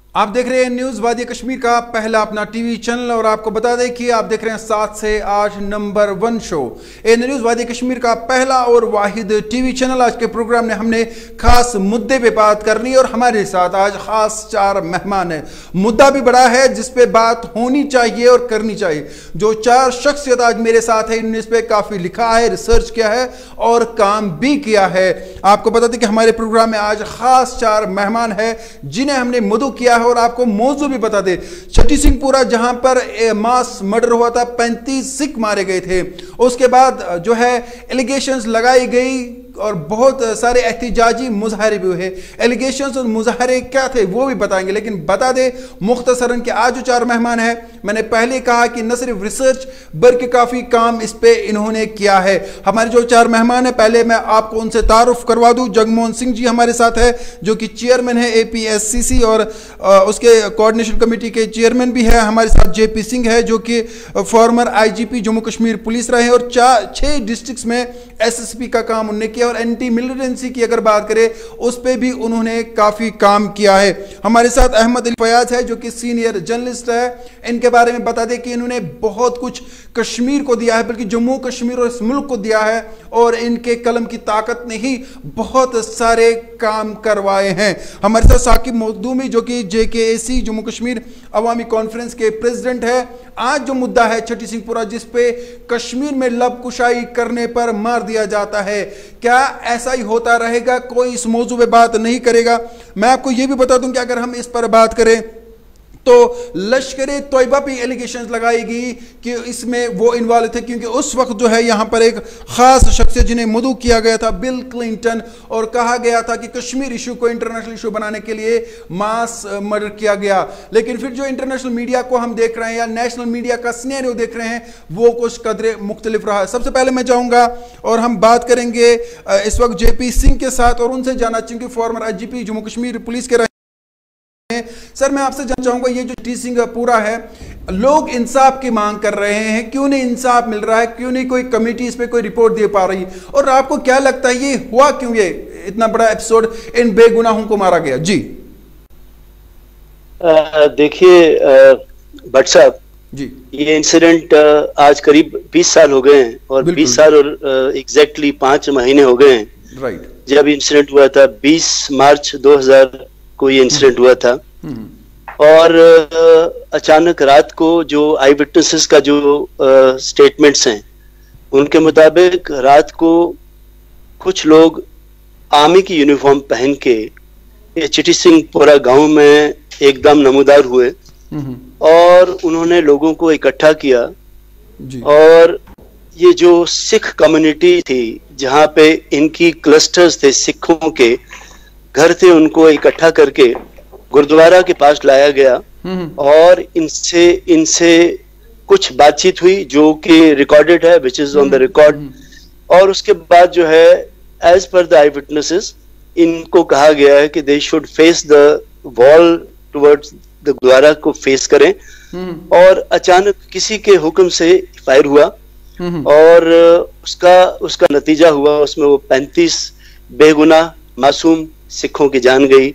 आप देख रहे हैं न्यूज वादी कश्मीर का पहला अपना टीवी चैनल और आपको बता दें कि आप देख रहे हैं 7 से 8 नंबर 1 शो। न्यूज वादी कश्मीर का पहला और वाहिद टीवी चैनल। आज के प्रोग्राम में हमने खास मुद्दे पे बात करनी और हमारे साथ आज खास 4 मेहमान हैं। मुद्दा भी बड़ा है जिस पे बात होनी चाहिए और करनी चाहिए। जो 4 शख्सियत आज मेरे साथ है इन्होंने इस पे काफी लिखा है, रिसर्च किया है और काम भी किया है। आपको बता दें कि हमारे प्रोग्राम में आज खास 4 मेहमान है जिन्हें हमने मदऊ किया है और आपको मौजू भी बता दे। छठी सिंहपुरा जहां पर मास मर्डर हुआ था, 35 सिख मारे गए थे। उसके बाद जो है एलिगेशंस लगाई गई और बहुत सारे एहतिजाजी मुजाहरे भी हुए। एलिगेशंस और मुजाहरे क्या थे वो भी बताएंगे, लेकिन बता दे मुख्तसरन कि आज जो 4 मेहमान है, मैंने पहले कहा कि न सिर्फ रिसर्च बल्कि काफी काम इस पे इन्होंने किया है। हमारे जो 4 मेहमान है, पहले मैं आपको उनसे तारुफ करवा दूं। जगमोहन सिंह जी हमारे साथ है जो कि चेयरमैन है APSCC और उसके कोऑर्डिनेशन कमेटी के चेयरमैन भी है। हमारे साथ JP सिंह है जो कि former IGP Jammu Kashmir police रहे और 6 डिस्ट्रिक्ट्स में SSP का काम उन्होंने किया और एंटी मिलिटेंसी की अगर बात करें उस पर भी उन्होंने काफी काम किया है। हमारे साथ अहमद अली फयाज है जो कि सीनियर जर्नलिस्ट है। इनके बारे में बता दें कि इन्होंने बहुत कुछ कश्मीर को दिया है, बल्कि जम्मू कश्मीर और इस मुल्क को दिया है और इनके कलम की ताकत ने ही बहुत सारे काम करवाए हैं। हमारे साथ साकिब मखदूमी जो कि JKAC जम्मू कश्मीर अवामी कॉन्फ्रेंस के प्रेसिडेंट है। आज जो मुद्दा है छठी सिंहपुरा जिस पे कश्मीर में लबकुशाई करने पर मार दिया जाता है, क्या ऐसा ही होता रहेगा? कोई इस मौजू पे बात नहीं करेगा। मैं आपको यह भी बता दूं कि अगर हम इस पर बात करें तो लश्कर तोयबा पे एलिगेशंस लगाएगी कि इसमें वो इन्वॉल्व थे, क्योंकि उस वक्त जो है यहाँ पर एक खास शख्सियत जिन्हें मदऊ किया गया था, बिल क्लिंटन, और कहा गया था कि कश्मीर इशू को इंटरनेशनल इशू बनाने के लिए मास मर्डर किया गया। लेकिन फिर जो इंटरनेशनल मीडिया को हम देख रहे हैं या नेशनल मीडिया का सिनेरियो देख रहे हैं वो कुछ कदरे मुख्तलिफ रहा है। सबसे पहले मैं जाऊँगा और हम बात करेंगे इस वक्त JP सिंह के साथ और उनसे जानना चाहिए कि former IGP Jammu Kashmir police के। सर, मैं आपसे जानना चाहूंगा, ये जो छठी सिंहपुरा है, लोग इंसाफ की मांग कर रहे हैं, क्यों नहीं इंसाफ मिल रहा है? क्यों नहीं कोई कमेटी इस पे कोई रिपोर्ट दे पा रही? और आपको क्या लगता है ये हुआ क्यों, ये इतना बड़ा एपिसोड इन बेगुनाहों को मारा गया? जी देखिए भट्ट साहब जी, ये इंसिडेंट आज करीब 20 साल हो गए हैं और 20 साल और एग्जैक्टली 5 महीने हो गए हैं। राइट, जब इंसिडेंट हुआ था 20 मार्च 2000 को ये इंसिडेंट हुआ था और अचानक रात को जो आई विटनेसेस का जो स्टेटमेंट्स हैं उनके मुताबिक रात को कुछ लोग आर्मी की यूनिफॉर्म पहन के ये छठी सिंहपुरा गांव में एकदम नमूदार हुए और उन्होंने लोगों को इकट्ठा किया जी। और ये जो सिख कम्युनिटी थी जहां पे इनकी क्लस्टर्स थे, सिखों के घर थे, उनको इकट्ठा करके गुरुद्वारा के पास लाया गया और इनसे कुछ बातचीत हुई जो कि रिकॉर्डेड है, which is on the record. और उसके बाद जो है as per the I witnesses इनको कहा गया है कि they should face the wall towards the gurdwara को फेस करें और अचानक किसी के हुक्म से फायर हुआ और उसका नतीजा हुआ, उसमें वो 35 बेगुनाह मासूम सिखों की जान गई,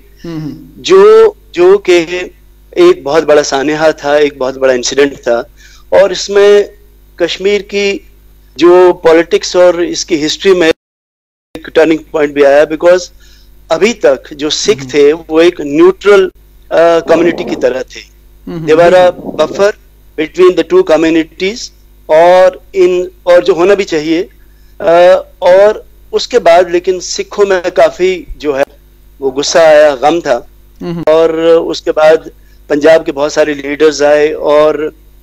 जो कि एक बहुत बड़ा सानेहा था, एक बहुत बड़ा इंसिडेंट था। और इसमें कश्मीर की जो पॉलिटिक्स और इसकी हिस्ट्री में एक टर्निंग पॉइंट भी आया, बिकॉज अभी तक जो सिख थे वो एक न्यूट्रल कम्युनिटी की तरह थे। They were a buffer between the 2 communities और जो होना भी चाहिए। और उसके बाद लेकिन सिखों में काफी जो है वो गुस्सा आया, गम था और उसके बाद पंजाब के बहुत सारे लीडर्स आए और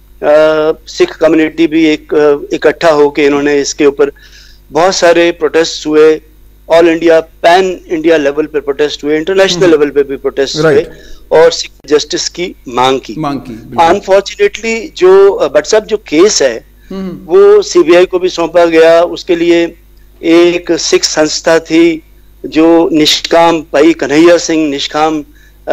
सिख कम्युनिटी भी इकट्ठा होके इन्होंने इसके ऊपर बहुत सारे प्रोटेस्ट हुए। All India, pan India level पे प्रोटेस्ट हुए, इंटरनेशनल लेवल पे भी प्रोटेस्ट हुए और सिख जस्टिस की मांग की। अनफॉर्चुनेटली जो भट्ट साहब जो केस है वो CBI को भी सौंपा गया। उसके लिए एक सिख संस्था थी जो निष्काम भाई कन्हैया सिंह निष्काम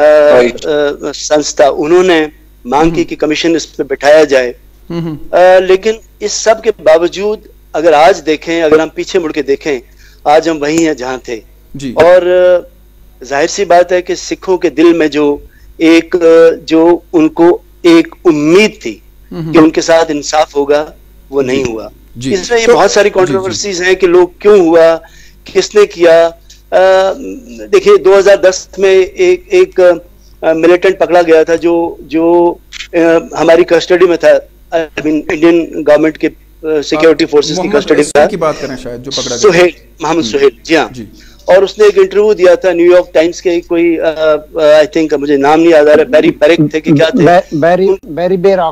संस्था, उन्होंने मांग की कि कमीशन इस पे बिठाया जाए। लेकिन इस सब के बावजूद अगर आज देखें, अगर हम पीछे मुड़ के देखें, आज हम वहीं हैं जहां थे जी। और जाहिर सी बात है कि सिखों के दिल में जो एक जो उनको एक उम्मीद थी कि उनके साथ इंसाफ होगा, वो नहीं हुआ। इसमें ये बहुत सारी कंट्रोवर्सीज हैं कि लोग क्यों हुआ, किसने किया। देखिए 2010 में एक मिलिटेंट पकड़ा गया था जो हमारी कस्टडी में था, इंडियन गवर्नमेंट के सिक्योरिटी फोर्सेस की कस्टडी में था। की बात करें शायद, जो पकड़ा सुहेल, मोहम्मद सुहेल, जी हाँ। और उसने एक इंटरव्यू दिया था न्यूयॉर्क टाइम्स के, कोई आई थिंक मुझे नाम नहीं याद आ रहा, बैरी बैरिक थे कि क्या थे, बैरी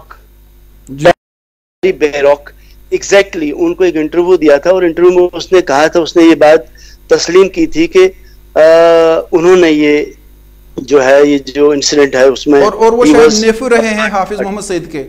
बेरॉक, एग्जैक्टली। उनको एक इंटरव्यू दिया था और इंटरव्यू में उसने कहा था, उसने ये बात तस्लीम की थी कि उन्होंने ये जो है, ये जो इंसिडेंट है उसमें, और वो शायद नेफ्यू रहे हैं हाफिज मोहम्मद सईद के।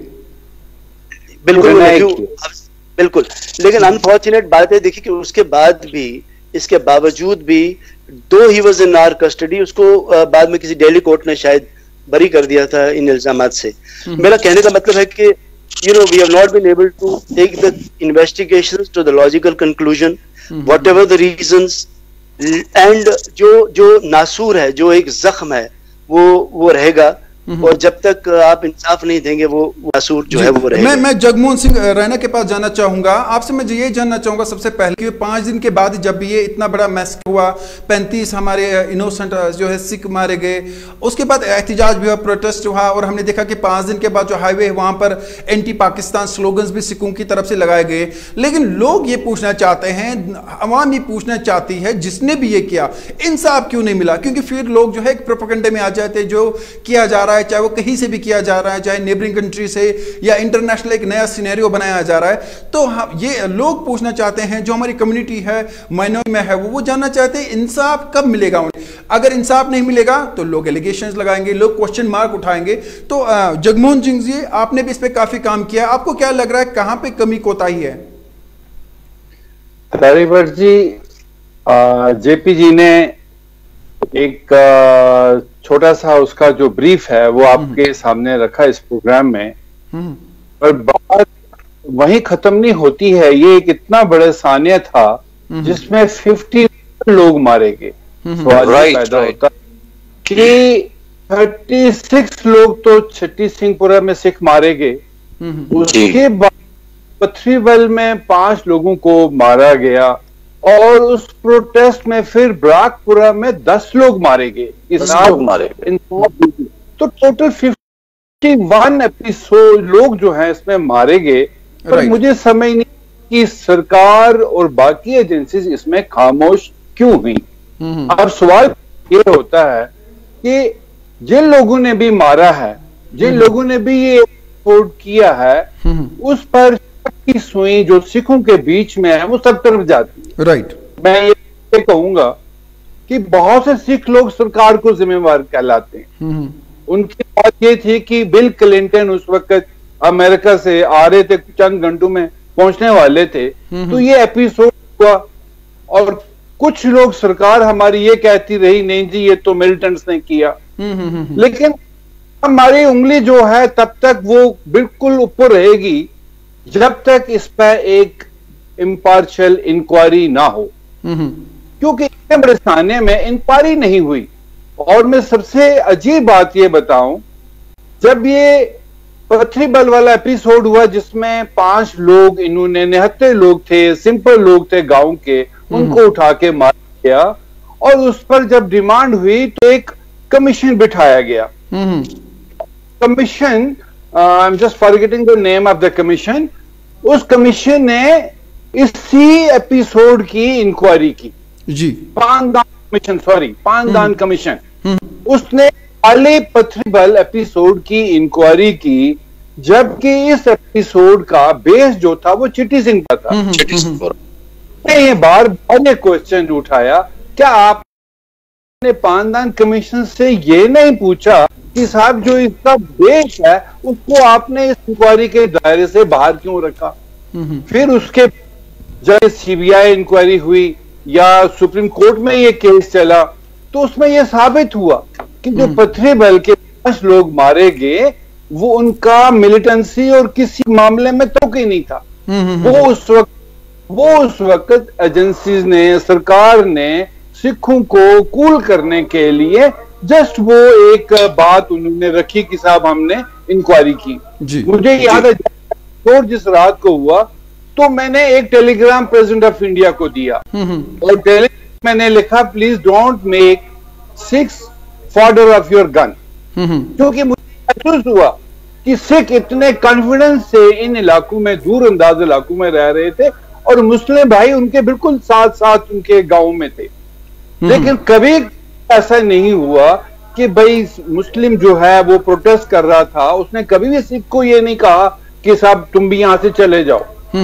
बिल्कुल, लेकिन अनफॉर्चुनेट बात है देखिए कि उसके बाद भी, इसके बावजूद भी, though he was in our custody, उसको बाद में किसी दिल्ली कोर्ट ने शायद बरी कर दिया था इन इल्जामात से। मेरा कहने का मतलब है कि we have not been able to take the investigations to the logical conclusion, whatever the reasons, and जो नासूर है, जो एक जख्म है, वो रहेगा, और जब तक आप इंसाफ नहीं देंगे वो नासूर जो है वो रहेगा। मैं जगमोहन सिंह रैना के पास जाना चाहूंगा। आपसे मैं ये जानना चाहूंगा सबसे पहले कि 5 दिन के बाद जब ये इतना बड़ा मैस हुआ, 35 हमारे इनोसेंट जो है सिख मारे गए, उसके बाद एहतजाज भी हुआ, प्रोटेस्ट हुआ, और हमने देखा कि 5 दिन के बाद जो हाईवे है वहां पर एंटी पाकिस्तान स्लोगन्स भी सिखों की तरफ से लगाए गए। लेकिन लोग ये पूछना चाहते हैं, अवाम ये पूछना चाहती है, जिसने भी ये किया इंसाफ क्यों नहीं मिला? क्योंकि फिर लोग जो है एक प्रोपेगेंडे में आ जाते हैं, जो किया जा रहा है चाहे वो कहीं से भी किया जा रहा है, चाहे नेबरिंग कंट्री से या इंटरनेशनल एक नया सिनेरियो बनाया जा रहा है। तो हम ये लोग पूछना चाहते हैं, जो हमारी कम्युनिटी है माइनॉरिटी में है, वो जानना चाहते हैं इंसाफ कब मिलेगा उन्हें। अगर इंसाफ नहीं मिलेगा तो लोग एलिगेशंस लगाएंगे, लोग क्वेश्चन मार्क उठाएंगे। तो जगमोहन सिंह जी, आपने भी इस पे काफी काम किया, आपको क्या लग रहा है कहां पे कमी कोताही है? तारीवर जी, जेपी जी ने एक छोटा सा उसका जो ब्रीफ है वो आपके सामने रखा इस प्रोग्राम में, पर बात वहीं खत्म नहीं होती है। ये एक इतना बड़ा सानिया था जिसमें 50 लोग मारे गए। सवाल पैदा होता कि 36 लोग तो छठी सिंहपुरा में सिख मारे गए, उसके बाद पथरीबल में 5 लोगों को मारा गया, और उस प्रोटेस्ट में फिर ब्राकपुरा में 10 लोग मारे गए। 10 लोग मारे गए, तो टोटल 51 एपिसोड लोग जो हैं इसमें मारे गए। पर मुझे समझ नहीं कि सरकार और बाकी एजेंसीज इसमें खामोश क्यों हुई। अब सवाल ये होता है कि जिन लोगों ने भी मारा है, जिन लोगों ने भी ये रिपोर्ट किया है, उस पर की सुई जो सिखों के बीच में है वो सब तरफ जाती है। राइट। मैं ये कहूंगा कि बहुत से सिख लोग सरकार को जिम्मेवार कहलाते हैं। उनकी बात ये थी कि बिल क्लिंटन उस वक्त अमेरिका से आ रहे थे, चंद घंटों में पहुंचने वाले थे, तो ये एपिसोड हुआ, और कुछ लोग सरकार हमारी ये कहती रही नहीं जी ये तो मिलिटेंट्स ने किया। लेकिन हमारी उंगली जो है तब तक वो बिल्कुल ऊपर रहेगी जब तक इस पर एक इम्पार्शियल इंक्वायरी ना हो, क्योंकि इतने बड़े थाने में इंक्वायरी नहीं हुई। और मैं सबसे अजीब बात ये बताऊं, जब ये पथरीबल वाला एपिसोड हुआ जिसमें 5 लोग, इन्होंने 79 लोग थे, सिंपल लोग थे गांव के, उनको उठा के मार दिया, और उस पर जब डिमांड हुई तो एक कमीशन बिठाया गया। Commission, I am just forgetting the name of the commission, उस कमीशन ने इसी एपिसोड की इंक्वायरी की जी। Pandian commission, sorry Pandian commission, उसने खाली पथरीबल एपिसोड की इंक्वायरी की, जबकि इस एपिसोड का बेस जो था वो चिट्टी सिंह का था। ये बार बार क्वेश्चन उठाया, क्या आपने पानदान कमीशन से ये नहीं पूछा कि साहब जो इसका बेस है उसको आपने इस इंक्वायरी के दायरे से बाहर क्यों रखा? फिर उसके जब सीबीआई इंक्वायरी हुई या सुप्रीम कोर्ट में ये केस चला, तो उसमें यह साबित हुआ कि जो पथरीबल के 5 लोग मारे गए वो उनका मिलिटेंसी और किसी मामले में तो ही नहीं था। वो उस वक्त एजेंसीज ने, सरकार ने सिखों को कूल करने के लिए जस्ट वो एक बात उन्होंने रखी कि साहब हमने इंक्वायरी की जी, मुझे याद है और जिस रात को हुआ तो मैंने एक टेलीग्राम प्रेसिडेंट ऑफ इंडिया को दिया और टेलीग्राम मैंने लिखा please don't make 6 fodder of your gun, क्योंकि मुझे महसूस हुआ कि सिख इतने कॉन्फिडेंस से इन इलाकों में, दूर अंदाज इलाकों में रह रहे थे और मुस्लिम भाई उनके बिल्कुल साथ साथ उनके गांव में थे, लेकिन कभी ऐसा नहीं हुआ कि भाई मुस्लिम जो है वो प्रोटेस्ट कर रहा था, उसने कभी भी सिख को ये नहीं कहा कि साहब तुम भी यहां से चले जाओ।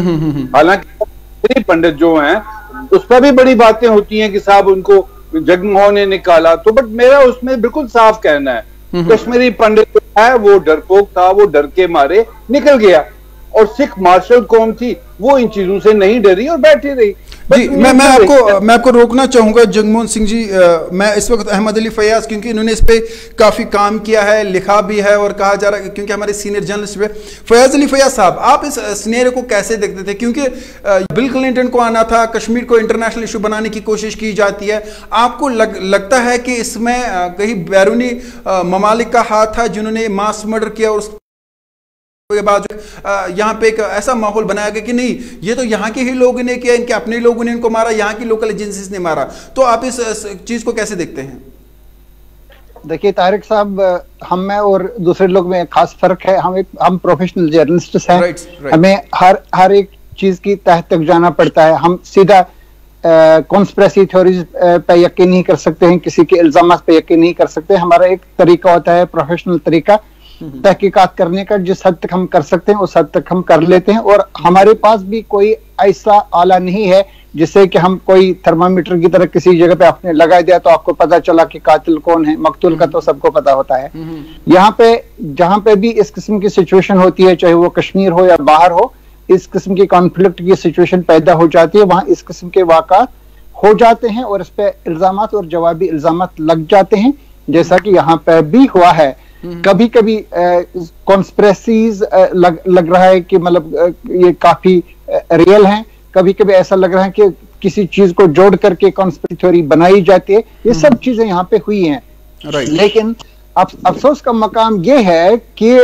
हालांकि पंडित जो हैं उस पर भी बड़ी बातें होती हैं कि साहब उनको जगमोहन ने निकाला, तो बट मेरा उसमें बिल्कुल साफ कहना है कश्मीरी पंडित जो है वो डरपोक था, वो डर के मारे निकल गया और सिख मार्शल कौम थी वो इन चीजों से नहीं डरी और बैठी रही। जी मैं आपको रोकना चाहूंगा जगमोहन सिंह जी, मैं इस वक्त अहमद अली फयाज, क्योंकि इन्होंने इस पे काफी काम किया है, लिखा भी है और कहा जा रहा है क्योंकि हमारे सीनियर जर्नलिस्ट पे फयाज अली फयाज साहब, आप इस सिनेरियो को कैसे देखते थे? क्योंकि बिल क्लिंटन को आना था, कश्मीर को इंटरनेशनल इशू बनाने की कोशिश की जाती है, आपको लगता है कि इसमें कहीं बैरूनी ममालिक का हाथ था जिन्होंने मास मर्डर किया और के बाद यहाँ पे एक ऐसा माहौल बनाया गया कि नहीं ये तो यहाँ के ही लोगों ने किया, इनके अपने लोगों ने इनको मारा, यहाँ की लोकल एजेंसीज ने मारा, तो आप इस चीज को कैसे देखते हैं? देखिए तारिक साहब, हम में और दूसरे लोग में एक खास फर्क है, हम प्रोफेशनल जर्नलिस्ट हैं, हमें हर एक चीज की तह तक जाना पड़ता है, हम सीधा कॉन्स्पिरेसी थ्योरीज पे यकीन नहीं कर सकते हैं, किसी के इल्जाम पे यकीन नहीं कर सकते। हमारा एक तरीका होता है, प्रोफेशनल तरीका तहकीकात करने का, जिस हद तक हम कर सकते हैं उस हद तक हम कर लेते हैं, और हमारे पास भी कोई ऐसा आला नहीं है जिससे कि हम कोई थर्मामीटर की तरह किसी जगह पे आपने लगा दिया तो आपको पता चला कि कातिल कौन है, मकतूल का तो सबको पता होता है। यहाँ पे जहां पे भी इस किस्म की सिचुएशन होती है, चाहे वो कश्मीर हो या बाहर हो, इस किस्म की कॉन्फ्लिक्ट की सिचुएशन पैदा हो जाती है, वहां इस किस्म के वाक़ात हो जाते हैं और इस पे इल्जामात और जवाबी इल्जामात लग जाते हैं, जैसा कि यहाँ पे भी हुआ है। कभी कभी कॉन्स्पिरेसीज लग रहा है कि मतलब ये काफी रियल हैं, कभी कभी ऐसा लग रहा है कि किसी चीज को जोड़ करके कॉन्स्पिरेसी थ्योरी बनाई जाती है, ये सब चीजें यहाँ पे हुई हैं। लेकिन अफसोस का मकाम ये है कि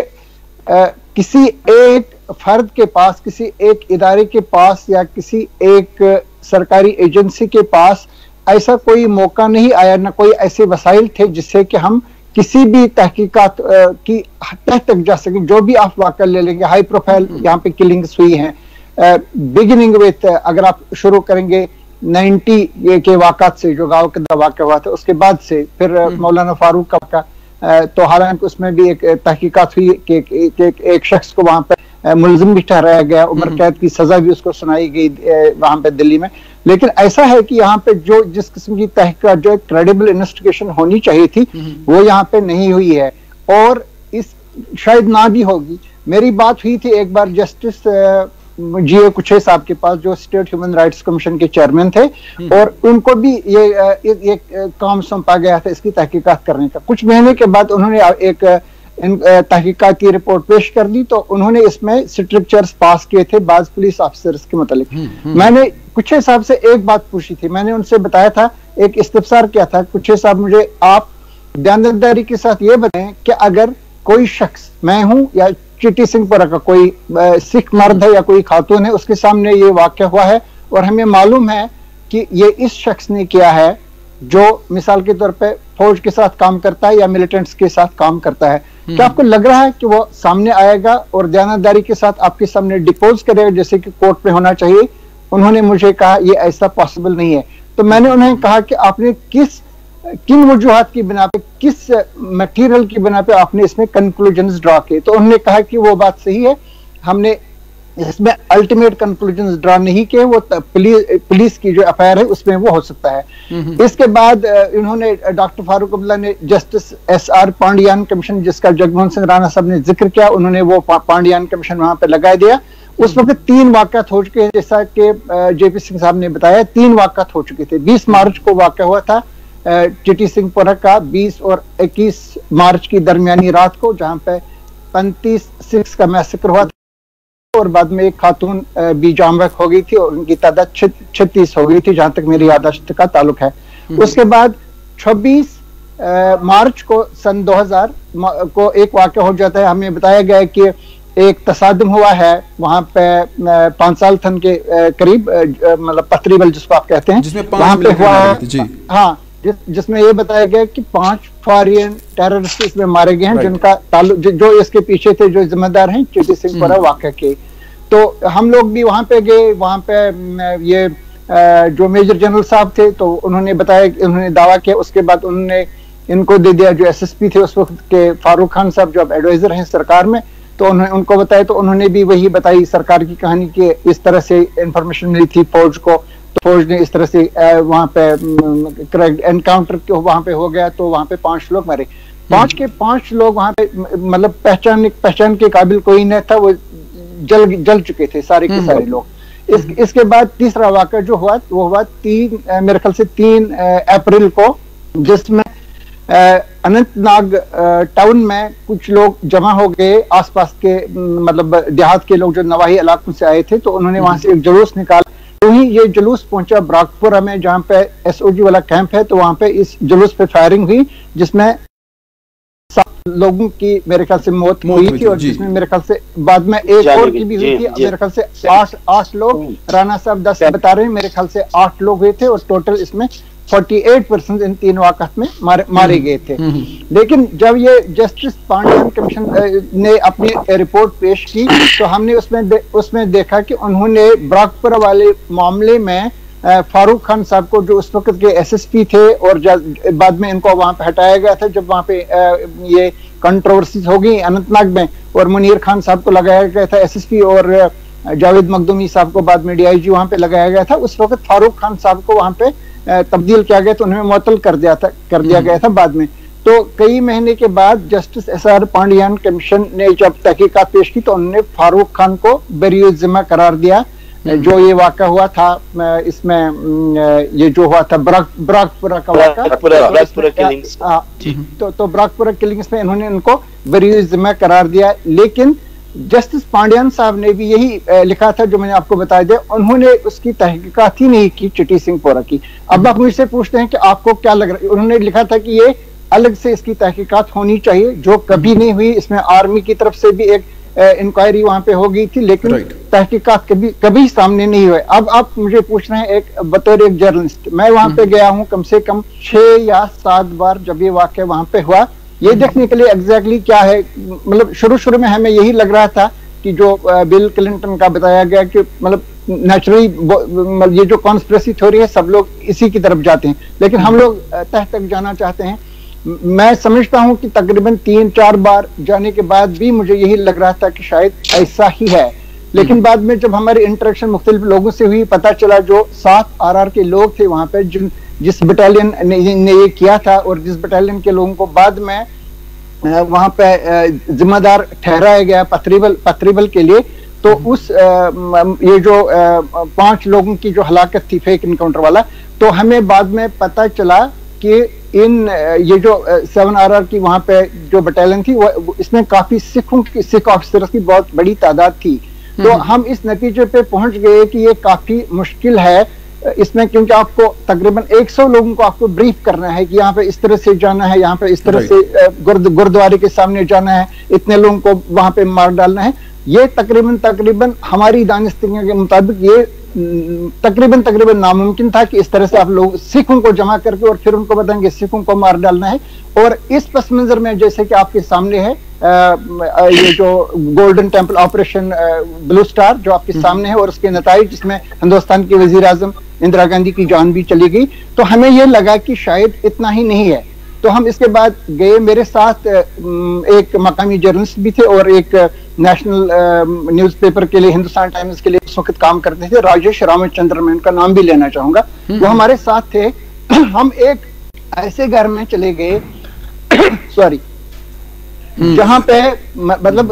किसी एक फर्द के पास, किसी एक इदारे के पास या किसी एक सरकारी एजेंसी के पास ऐसा कोई मौका नहीं आया, ना कोई ऐसे वसाइल थे जिससे कि हम किसी भी तहकीकात की तह तक जा सके। जो भी आप वाक़या ले लेंगे, हाई प्रोफाइल यहाँ पे किलिंग्स हुई हैं, बिगिनिंग विथ अगर आप शुरू करेंगे 90 के वाक़ात से, जो गाँव का वाक़या हुआ था, उसके बाद से फिर मौलाना फारूक का वाक़या, तो हालांकि उसमें भी एक तहकीकात हुई कि एक शख्स को वहां पे मुलजिम भी ठहराया गया, उम्र कैद की सजा भी उसको सुनाई गई वहां पे दिल्ली में। लेकिन ऐसा है कि यहाँ पे जो जिस किस्म की तहकीकात, जो एक क्रेडिबल इन्वेस्टिगेशन होनी चाहिए थी, वो यहाँ पे नहीं हुई है और इस शायद ना भी होगी। मेरी बात हुई थी एक बार जस्टिस जी कुछे साहब के पास, जो स्टेट ह्यूमन राइट्स कमीशन के चेयरमैन थे, और उनको भी ये काम सौंपा गया था इसकी तहकीकात करने का। कुछ महीने के बाद उन्होंने एक तहकीकात की रिपोर्ट पेश कर दी, तो उन्होंने इसमें स्ट्रिक्चर्स पास किए थे बाज पुलिस ऑफिसर्स के मुतालिक। मैंने कुछे साहब से एक बात पूछी थी, मैंने उनसे बताया था, एक इस्तिफसार किया था, कुछे साहब मुझे आप दयानतदारी के साथ ये बताएं कि अगर कोई शख्स, मैं हूं या चिट्टी सिंहपुरा का कोई सिख मर्द है या कोई खातून है, उसके सामने ये वाक़या हुआ है और हमें मालूम है कि ये इस शख्स ने किया है जो मिसाल के तौर पे फौज के साथ काम करता है या मिलिटेंट्स के साथ काम करता है, क्या आपको लग रहा है कि वो सामने आएगा और दयानतदारी के साथ आपके सामने डिपोज करेगा जैसे कि कोर्ट में होना चाहिए? उन्होंने मुझे कहा ये ऐसा पॉसिबल नहीं है। तो मैंने उन्हें कहा कि आपने किन वजूहात की बिना पे, किस मटेरियल की बिना पे आपने इसमें कंक्लूजन्स ड्रा किए? तो उन्होंने कहा कि वो बात सही है, हमने इसमें अल्टीमेट कंक्लूजन्स ड्रा नहीं किए, वो पुलिस की जो एफआईआर है उसमें वो हो सकता है। इसके बाद इन्होंने डॉक्टर फारूक अब्दुल्ला ने जस्टिस एसआर पांडियान कमीशन, जिसका जगमोहन सिंह राणा साहब ने जिक्र किया, उन्होंने वो पांडियान कमीशन वहां पे लगा दिया। उस वक्त 3 वाक़यात हो चुके हैं, जैसा कि जेपी सिंह साहब ने बताया, 3 वाक़यात हो चुके थे। 20 मार्च को वाक़या हुआ था चिट्टी सिंहपुरा का, 20 और 21 मार्च की दरमियानी रात को, जहां पे 35 सिख्स का मैसेकर हुआ था और बाद में एक खातून भी जामवक हो गई थी और उनकी तादाद 36 हो गई थी, जहां तक मेरी याददाश्त का ताल्लुक है। उसके बाद 26 मार्च को सन 2000 को एक वाक़या हो जाता है। हमें बताया गया है कि एक तसादुम हुआ है वहां पे 5 साल थन के करीब, मतलब पथरीबल जिसको आप कहते हैं, वहां पे हुआ। हाँ, जिसमें ये बताया गया कि 5 फॉरेन टेररिस्ट इसमें मारे गए हैं, जिनका ताल्लुक जो इसके पीछे थे, जो जिम्मेदार हैं चिटी सिंहपुरा वाक़या के। तो हम लोग भी वहां पे गए। वहां पे ये जो मेजर जनरल साहब थे, तो उन्होंने बताया, उन्होंने दावा किया। उसके बाद उन्होंने इनको दे दिया, जो SSP थे उस वक्त के फारूक खान साहब, जो अब एडवाइजर हैं सरकार में, तो उन्होंने उनको बताया। तो उन्होंने भी वही बताई सरकार की कहानी कि इस तरह से इंफॉर्मेशन मिली थी फौज को, तो फौज ने इस तरह से वहां पे एनकाउंटर वहां पे हो गया, तो वहां पे 5 लोग मरे। 5 के 5 लोग वहां पे, मतलब पहचान के काबिल कोई नहीं था, वो जल चुके थे सारे के सारे लोग। इसके बाद तीसरा वाक़या जो हुआ, वो हुआ मेरे ख्याल से 3 अप्रैल को, जिसमें अनंतनाग टाउन में कुछ लोग जमा हो गए, आसपास के मतलब देहात के लोग जो नवाही इलाकों से आए थे, तो उन्होंने वहां से एक जुलूस निकाला। तो ही ये जुलूस पहुंचा ब्राकपुरा में, जहां पे SOG वाला कैंप है। तो वहां पे इस जुलूस पे फायरिंग हुई, जिसमें 7 लोगों की मेरे ख्याल से मौत हुई थी, और जिसमें मेरे ख्याल से बाद में एक और की भी हुई थी। मेरे ख्याल से 8 लोग, राणा साहब 10 बता रहे हैं, मेरे ख्याल से 8 लोग हुए थे, और टोटल इसमें 48% इन 3 वाक़ात में मारे गए थे। लेकिन जब ये जस्टिस पांडियन कमीशन ने अपनी रिपोर्ट पेश की, तो हमने उसमें देखा कि उन्होंने ब्राकपुरा वाले मामले में फारूक खान साहब को, जो उस वक्त के SSP थे, और बाद में इनको वहां पे हटाया गया था जब वहां पे ये कंट्रोवर्सी हो गई अनंतनाग में, और मुनीर खान साहब को लगाया गया था SSP, और जावेद मखदूमी साहब को बाद में DIG वहां पे लगाया गया था। उस वक्त फारूक खान साहब को वहां पे तब्दील किया गया, तो उन्हें मुअत्तल कर दिया गया था बाद में। तो कई महीने के बाद जस्टिस SR पांडियन कमीशन ने जब तहकीकात पेश की, तो उन्होंने फारूक खान को बरी जिम्मा करार दिया। जो ये वाक़ा हुआ था, इसमें ये जो हुआ था ब्राकपुरा का वाक़ा, तो ब्राकपुरा किलिंग्स में इन्होंने उनको बरी जिम्मा करार दिया। लेकिन जस्टिस पांडियन साहब ने भी यही लिखा था, जो मैंने आपको बता दिया। उन्होंने उसकी तहकीकात ही नहीं की चिटी सिंहपुरा की। अब आप मुझसे पूछते हैं कि आपको क्या लग रहा है। उन्होंने लिखा था कि ये अलग से इसकी तहकीकात होनी चाहिए, जो कभी नहीं हुई। इसमें आर्मी की तरफ से भी एक इंक्वायरी वहां पे हो गई थी, लेकिन तहकीकात कभी सामने नहीं हुए। अब आप मुझे पूछ रहे हैं, एक बतौर एक जर्नलिस्ट, मैं वहां पे गया हूं कम से कम 6 या 7 बार, जब ये वाक़या वहां पे हुआ, ये देखने के लिए एग्जैक्टली क्या है। मतलब शुरू में हमें यही लग रहा था कि जो बिल क्लिंटन का बताया गया कि मतलब नेचुरली ये जो कॉन्स्पिरेसी थ्योरी है, सब लोग इसी की तरफ जाते हैं, लेकिन हम लोग तह तक जाना चाहते हैं। मैं समझता हूं कि तकरीबन 3-4 बार जाने के बाद भी मुझे यही लग रहा था कि शायद ऐसा ही है। लेकिन बाद में जब हमारी इंटरेक्शन मुख्तलिफ लोगों से हुई, पता चला जो 7 RR के लोग थे वहां पे, जिस बटालियन ने ये किया था, और जिस बटालियन के लोगों को बाद में वहां पे जिम्मेदार ठहराया गया पथरीबल के लिए, तो उस ये जो 5 लोगों की जो हलाकत थी फेक इनकाउंटर वाला, तो हमें बाद में पता चला कि ये जो 7 RR की वहां पे जो बटालियन थी, वो इसमें काफी सिख ऑफिसर्स की बहुत बड़ी तादाद थी। तो हम इस नतीजे पे पहुंच गए कि ये काफी मुश्किल है इसमें, क्योंकि आपको तकरीबन 100 लोगों को आपको ब्रीफ करना है कि यहाँ पे इस तरह से जाना है, यहाँ पे इस तरह से गुरुद्वारे के सामने जाना है, इतने लोगों को वहां पे मार डालना है। ये तकरीबन हमारी दानिस्तानी के मुताबिक ये तकरीबन नामुमकिन था कि इस तरह से आप लोग सिखों को जमा करके और फिर उनको बताएंगे सिखों को मार डालना है। और इस पस मंजर में जैसे कि आपके सामने है ये जो Golden Temple Operation Blue Star जो आपके सामने है, और उसके नताइज जिसमें हिंदुस्तान के वजीर आजम इंदिरा गांधी की जान भी चली गई, तो हमें यह लगा कि शायद इतना ही नहीं है। तो हम इसके बाद गए, मेरे साथ एक मकामी जर्नलिस्ट भी थे और एक नेशनल न्यूज़पेपर के लिए हिंदुस्तान टाइम्स के लिए उस वक्त काम करते थे, राजेश रामचंद्र, मैं उनका नाम भी लेना चाहूंगा, वो हमारे साथ थे। हम एक ऐसे घर में चले गए सॉरी जहां पे मतलब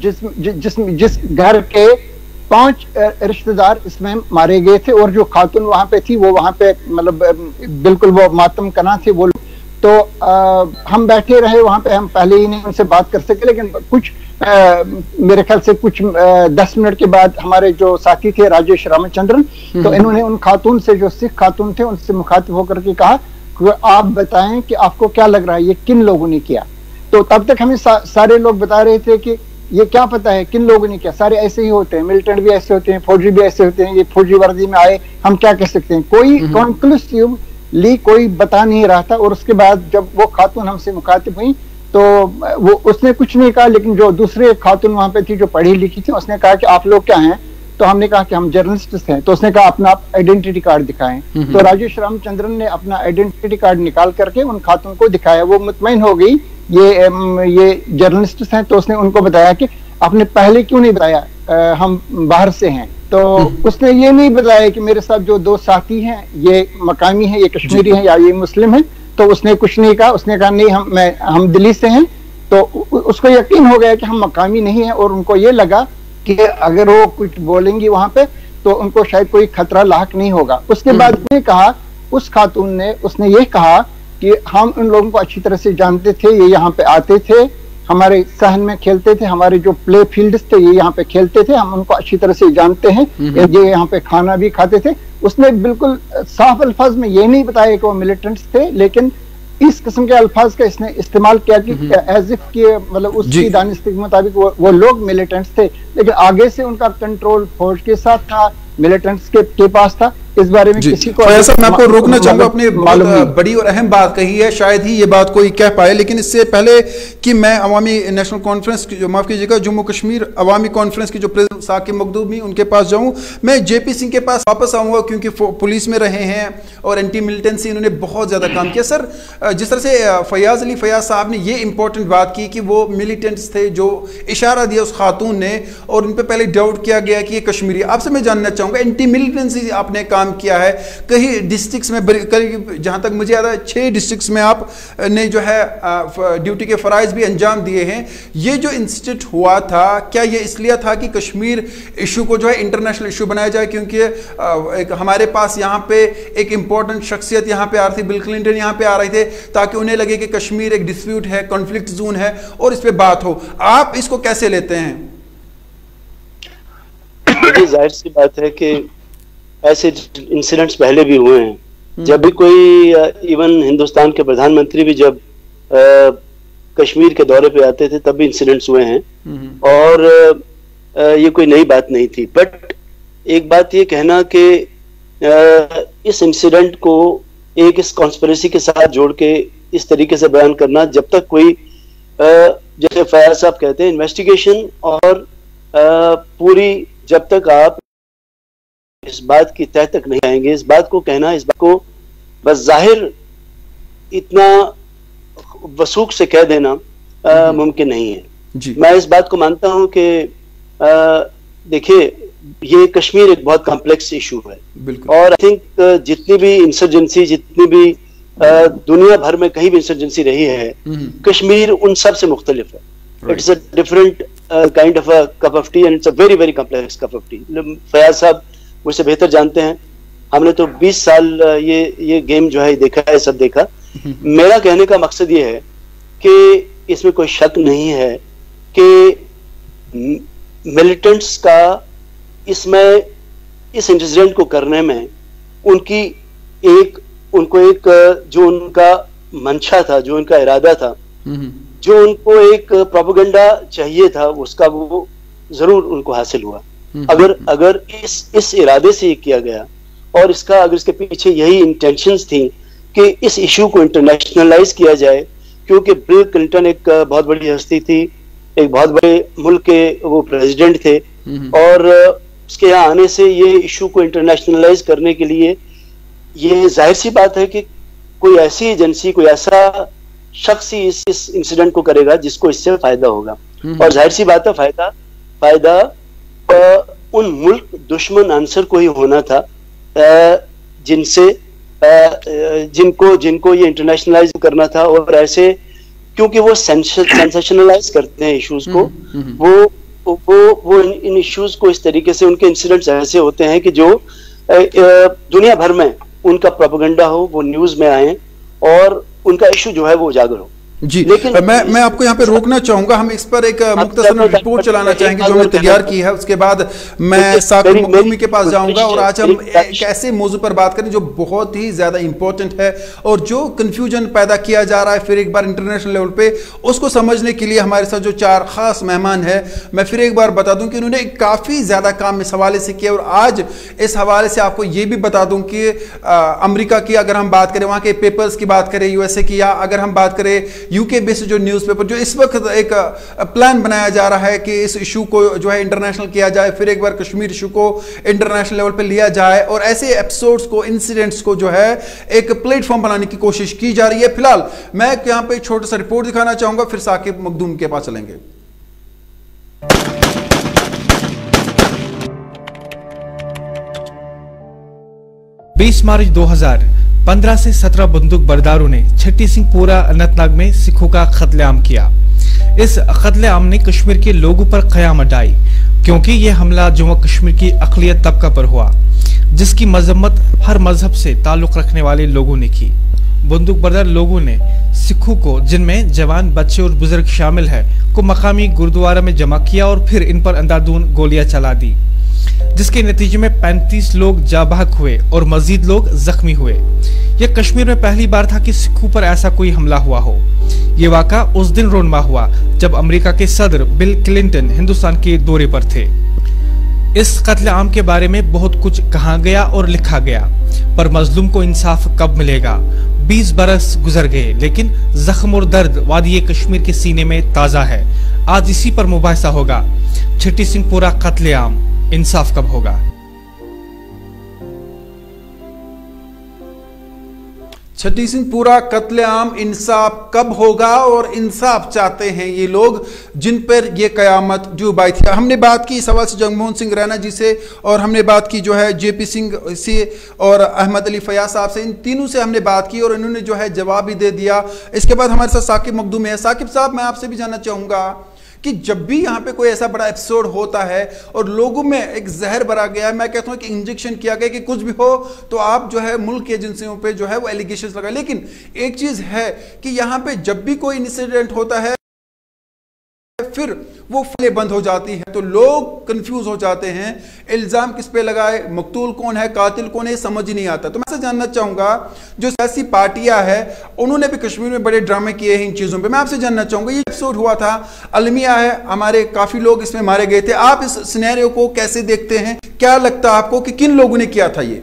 जिस घर के 5 रिश्तेदार इसमें मारे गए थे, और जो खातून वहां पे थी वो वहां पे मतलब बिल्कुल वो मातम कना थे वो। तो हम बैठे रहे वहां पे, हम पहले ही नहीं उनसे बात कर सके, लेकिन कुछ मेरे ख्याल से कुछ 10 मिनट के बाद हमारे जो साथी थे राजेश रामचंद्रन, तो इन्होंने उन खातून से जो सिख खातून थे उनसे मुखातिब होकर के कहा आप बताएं कि आपको क्या लग रहा है ये किन लोगों ने किया। तो तब तक हमें सारे लोग बता रहे थे कि ये क्या पता है किन लोगों ने किया, सारे ऐसे ही होते हैं, मिलिटेंट भी ऐसे होते हैं, फौजी भी ऐसे होते हैं, ये फौजी वर्दी में आए, हम क्या कह सकते हैं। कोई कॉन्क्लूसिवली कोई बता नहीं रहा था। और उसके बाद जब वो खातून हमसे मुखातिब हुई तो वो उसने कुछ नहीं कहा, लेकिन जो दूसरे खातून वहां पे थी जो पढ़ी लिखी थी, उसने कहा कि आप लोग क्या हैं। तो हमने कहा कि हम जर्नलिस्ट हैं। तो उसने कहा अपना आइडेंटिटी कार्ड दिखाएं। तो राजेश रामचंद्रन ने अपना आइडेंटिटी कार्ड निकाल करके उन खातून को दिखाया। वो मुतमईन हो गई ये जर्नलिस्ट हैं। तो उसने उनको बताया कि आपने पहले क्यों नहीं बताया, हम बाहर से हैं। तो उसने ये नहीं बताया कि मेरे साथ जो दो साथी हैं ये मकामी हैं, ये कश्मीरी हैं या ये मुस्लिम हैं। तो उसने कुछ नहीं कहा। उसने कहा नहीं हम दिल्ली से हैं। तो उसको यकीन हो गया कि हम मकामी नहीं हैं। और उनको ये लगा कि अगर वो कुछ बोलेंगी वहां पे तो उनको शायद कोई खतरा लाक नहीं होगा। उसके बाद उसने कहा, उस खातून ने उसने ये कहा कि हम उन लोगों को अच्छी तरह से जानते थे, ये यहाँ पे आते थे, हमारे सहन में खेलते थे, हमारे जो प्ले फील्ड्स थे ये यहाँ पे खेलते थे, हम उनको अच्छी तरह से जानते हैं, ये यहाँ पे खाना भी खाते थे। उसने बिल्कुल साफ अल्फाज में ये नहीं बताया कि वो मिलिटेंट्स थे, लेकिन इस किस्म के अल्फाज का इसने इस्तेमाल किया कि एज इफ कि मतलब उसकी दानिश के मुताबिक वो लोग मिलिटेंट्स थे, लेकिन आगे से उनका कंट्रोल फौज के साथ था, मिलिटेंट्स के पास था। इस बारे में किसी को ऐसा मैं आपको रोकना चाहूंगा, अपने बड़ी और अहम बात कही है, शायद ही ये बात कोई कह पाए। लेकिन इससे पहले कि मैं अवामी नेशनल कॉन्फ्रेंस की, माफ कीजिएगा, जम्मू कश्मीर अवामी कॉन्फ्रेंस की जो प्रेसिडेंट साकिब मखदूमी उनके पास जाऊं, मैं जेपी सिंह के पास वापस आऊंगा क्योंकि पुलिस में रहे हैं और एंटी मिलिटेंसी इन्होंने बहुत ज्यादा काम किया। सर, जिस तरह से फयाज साहब ने ये इंपॉर्टेंट बात की कि वो मिलिटेंट्स थे, जो इशारा दिया उस खातून ने, और उन पर पहले डाउट किया गया कि ये कश्मीरी। आपसे मैं जानना चाहूंगा, एंटी मिलिटेंसी आपने काम किया है कई डिस्ट्रिक्ट्स में, करीब जहां तक मुझे याद है 6 डिस्ट्रिक्ट्स में आप ने जो है ड्यूटी के फराइज भी अंजाम दिए हैं। ये जो इंसिडेंट हुआ था, क्या ये इसलिए था कि कश्मीर इशू को जो है इंटरनेशनल इशू बनाया जाए? क्योंकि एक हमारे पास यहाँ पे एक इंपॉर्टेंट शख्सियत यहाँ पे आ रही थी, बिल क्लिंटन यहाँ पे आ रहे थे, ताकि उन्हें लगे कि कश्मीर एक डिस्प्यूट है, कॉन्फ्लिक्ट जोन है और इस पे बात हो। आप इसको कैसे लेते हैं? जाहिर सी बात है कि ऐसे इंसिडेंट्स पहले भी हुए हैं। जब भी कोई इवन हिंदुस्तान के प्रधानमंत्री भी जब कश्मीर के दौरे पे आते थे तब भी इंसिडेंट्स हुए हैं, और ये कोई नई बात नहीं थी। बट एक बात ये कहना कि इस इंसिडेंट को एक इस कॉन्स्पिरेसी के साथ जोड़ के इस तरीके से बयान करना, जब तक कोई जैसे फयाज साहब कहते हैं इन्वेस्टिगेशन और पूरी, जब तक आप इस बात की तह तक नहीं आएंगे, इस बात को कहना, इस बात को बस जाहिर इतना वसूख से कह देना मुमकिन नहीं है। मैं इस बात को मानता हूं कि देखिए, ये कश्मीर एक बहुत कॉम्प्लेक्स इशू है, और आई थिंक जितनी भी इंसर्जेंसी, जितनी भी दुनिया भर में कहीं भी इंसर्जेंसी रही है, कश्मीर उन सब से मुख्तलिफ है। It's a different kind of a cup of tea, and it's a very very complex cup of tea. Fayaz साहब मुझसे बेहतर जानते हैं, हमने तो 20 साल ये गेम जो है देखा है, सब देखा। मेरा कहने का मकसद ये है कि इसमें कोई शक नहीं है कि मिलिटेंट्स का इसमें, इस इंसिडेंट को करने में उनको एक जो उनका मंशा था, जो उनका इरादा था, जो उनको एक प्रोपेगेंडा चाहिए था, उसका वो जरूर उनको हासिल हुआ। अगर इस इरादे से ये किया गया, और अगर इसके पीछे यही इंटेंशंस थी कि इस इशू को इंटरनेशनलाइज किया जाए, क्योंकि बिल क्लिंटन एक बहुत बड़ी हस्ती थी, एक बहुत बड़े मुल्क के वो प्रेसिडेंट थे, और उसके यहाँ आने से ये इशू को इंटरनेशनलाइज करने के लिए ये जाहिर सी बात है कि कोई ऐसी एजेंसी, कोई ऐसा शख्स ही इस इंसिडेंट को करेगा जिसको इससे फायदा होगा। और जाहिर सी बात है फायदा उन मुल्क दुश्मन आंसर को ही होना था, जिनको ये इंटरनेशनलाइज करना था। और ऐसे क्योंकि वो सेंसेशनलाइज करते हैं इश्यूज को, वो इन इश्यूज को इस तरीके से, उनके इंसिडेंट्स ऐसे होते हैं कि जो दुनिया भर में उनका प्रोपेगेंडा हो, वो न्यूज में आए और उनका इशू जो है वो उजागर हो। जी, मैं आपको यहाँ पे रोकना चाहूंगा। हम इस पर एक मुख्तसर रिपोर्ट चलाना चाहेंगे जो हमने तैयार की है। उसके बाद मैं साकिब मखदूमी के पास जाऊंगा और आज हम एक ऐसे मौजू पर बात करें जो बहुत ही ज्यादा इंपॉर्टेंट है और जो कंफ्यूजन पैदा किया जा रहा है फिर एक बार इंटरनेशनल लेवल पे, उसको समझने के लिए हमारे साथ जो 4 खास मेहमान है, मैं फिर एक बार बता दूं कि उन्होंने काफी ज्यादा काम इस हवाले से किया। और आज इस हवाले से आपको ये भी बता दूं कि अमेरिका की अगर हम बात करें, वहां के पेपर्स की बात करें यूएसए की, या अगर हम बात करें यूके बेस्ड जो न्यूज़पेपर, जो इस वक्त एक प्लान बनाया जा रहा है कि इस इशू को जो है इंटरनेशनल किया जाए, फिर एक बार कश्मीर इशू को इंटरनेशनल लेवल पे लिया जाए और ऐसे एपिसोड्स को, इंसिडेंट्स को जो है एक प्लेटफॉर्म बनाने की कोशिश की जा रही है। फिलहाल मैं यहां पे एक छोटा सा रिपोर्ट दिखाना चाहूंगा, फिर साकिब मखदूम के पास चलेंगे। 20 मार्च 2015 से 17 बंदूक बरदारों ने छठी सिंहपुरा अनंतनाग में सिखों का कत्लेआम किया। इस कत्लेआम ने कश्मीर के लोगों पर क़यामत ढाई, क्योंकि यह हमला जम्मू कश्मीर की अक़लियत तबका पर हुआ, जिसकी मजम्मत हर मजहब से ताल्लुक रखने वाले लोगों ने की। बंदूक बरदार लोगों ने सिखों को, जिनमें जवान, बच्चे और बुजुर्ग शामिल है, को मकामी गुरुद्वारा में जमा किया और फिर इन पर अंधाधुंध गोलियां चला दी, जिसके नतीजे में 35 लोग जाबाक हुए और मजीद लोग जख्मी हुए। यह कश्मीर में पहली बार था कि सिखों पर ऐसा कोई हमला हुआ हो। ये वाक़ा उस दिन रोनमा हुआ जब अमेरिका के सदर बिल क्लिंटन हिंदुस्तान के दौरे पर थे। इस कत्लेआम के बारे में बहुत कुछ कहा गया और लिखा गया, पर मजलूम को इंसाफ कब मिलेगा? 20 बरस गुजर गए, लेकिन जख्म और दर्द वादी कश्मीर के सीने में ताजा है। आज इसी पर मुबाहिसा होगा। छठी सिंहपुरा कत्लेआम, इंसाफ कब होगा? छठी सिंहपुरा कत्लेआम, इंसाफ कब होगा? और इंसाफ चाहते हैं ये लोग जिन पर ये कयामत जो बाई थी। हमने बात की इस सवाल से जगमोहन सिंह रैना जी से, और हमने बात की जो है जेपी सिंह से और अहमद अली फयाज साहब से। इन तीनों से हमने बात की और इन्होंने जो है जवाब भी दे दिया। इसके बाद हमारे साथ साकिब मखदूम है। साकिब साहब, मैं आपसे भी जानना चाहूंगा कि जब भी यहाँ पे कोई ऐसा बड़ा एपिसोड होता है और लोगों में एक जहर भरा गया है, मैं कहता हूँ कि इंजेक्शन किया गया कि कुछ भी हो तो आप जो है मुल्क की एजेंसियों पे जो है वो एलिगेशंस लगाए, लेकिन एक चीज है कि यहाँ पे जब भी कोई इंसिडेंट होता है फिर वो फाइलें बंद हो जाती है, तो लोग कंफ्यूज हो जाते हैं, इल्जाम किस पे लगाए, मकतूल कौन है, कातिल कौन है, समझ ही नहीं आता। तो मैं आपसे जानना चाहूंगा, जो सियासी पार्टियां हैं उन्होंने भी कश्मीर में बड़े ड्रामे किए हैं इन चीजों पे। मैं आपसे जानना चाहूंगा, ये एपिसोड हुआ था, अलमिया है, हमारे काफी लोग इसमें मारे गए थे, आप इस सिनेरियो को कैसे देखते हैं? क्या लगता है आपको कि किन लोगों ने किया था? ये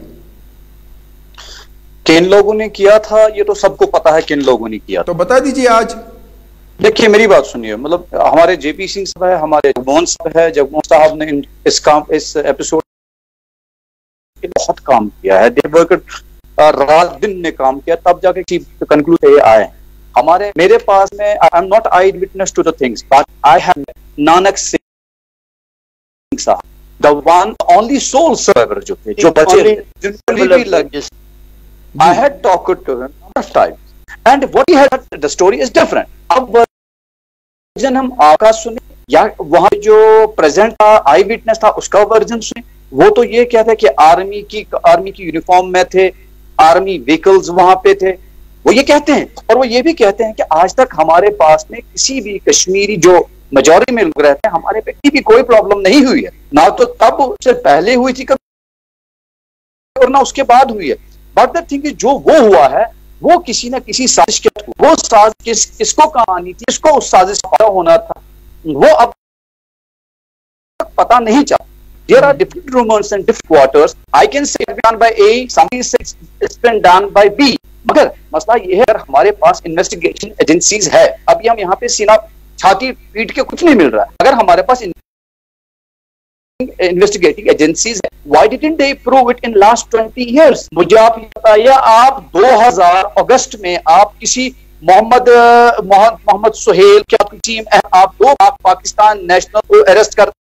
किन लोगों ने किया था ये तो सबको पता है किन लोगों ने किया, तो बता दीजिए। आज देखिए, मेरी बात सुनिए, मतलब हमारे जेपी सिंह साहब है, हमारे जगमोहन साहब है, जगमोहन साहब ने इस एपिसोड बहुत काम किया है। रात दिन ने काम किया, तब जाके कंक्लूजन आए। मेरे पास में, I am not eyewitness to the things, but I have Nanak Singh साहब, the one only sole survivor जो थे, जो बचे, जिनको भी लग, I had talked to him first time and what he had, the story is different. अब version हम आपका सुने या वहां जो प्रेजेंट आई विटनेस था उसका वर्जन सुने। वो तो ये कहता है कि आर्मी की यूनिफॉर्म में थे, आर्मी व्हीकल्स वहां पे थे, वो ये कहते हैं। और वो ये भी कहते हैं कि आज तक हमारे पास में किसी भी कश्मीरी जो मेजॉरिटी में लोग रहते हैं, हमारे पे भी कोई प्रॉब्लम नहीं हुई है, ना तो तब से पहले हुई थी कभी और ना उसके बाद हुई है। बट द थिंग जो वो हुआ है वो किसी न किसी साजिश के, वो साजिश किसको कहानी थी, किसको उस साजिश का पता होना था, वो अब पता नहीं चला। There are different rumors and different quarters. I can say it's done by A, somebody says it's been done by B. मगर मसला ये है, अगर हमारे पास इन्वेस्टिगेशन एजेंसीज है, अभी हम यहाँ पे सीना छाती पीट के कुछ नहीं मिल रहा है, अगर हमारे पास इन्वेस्टिगेटिंग एजेंसीज है, why didn't they prove it in last 20 years? मुझे आप बताइए, आप 2000 अगस्त में आप किसी मोहम्मद सुहेल की आपकी टीम है, आप पाकिस्तान नेशनल को अरेस्ट कर,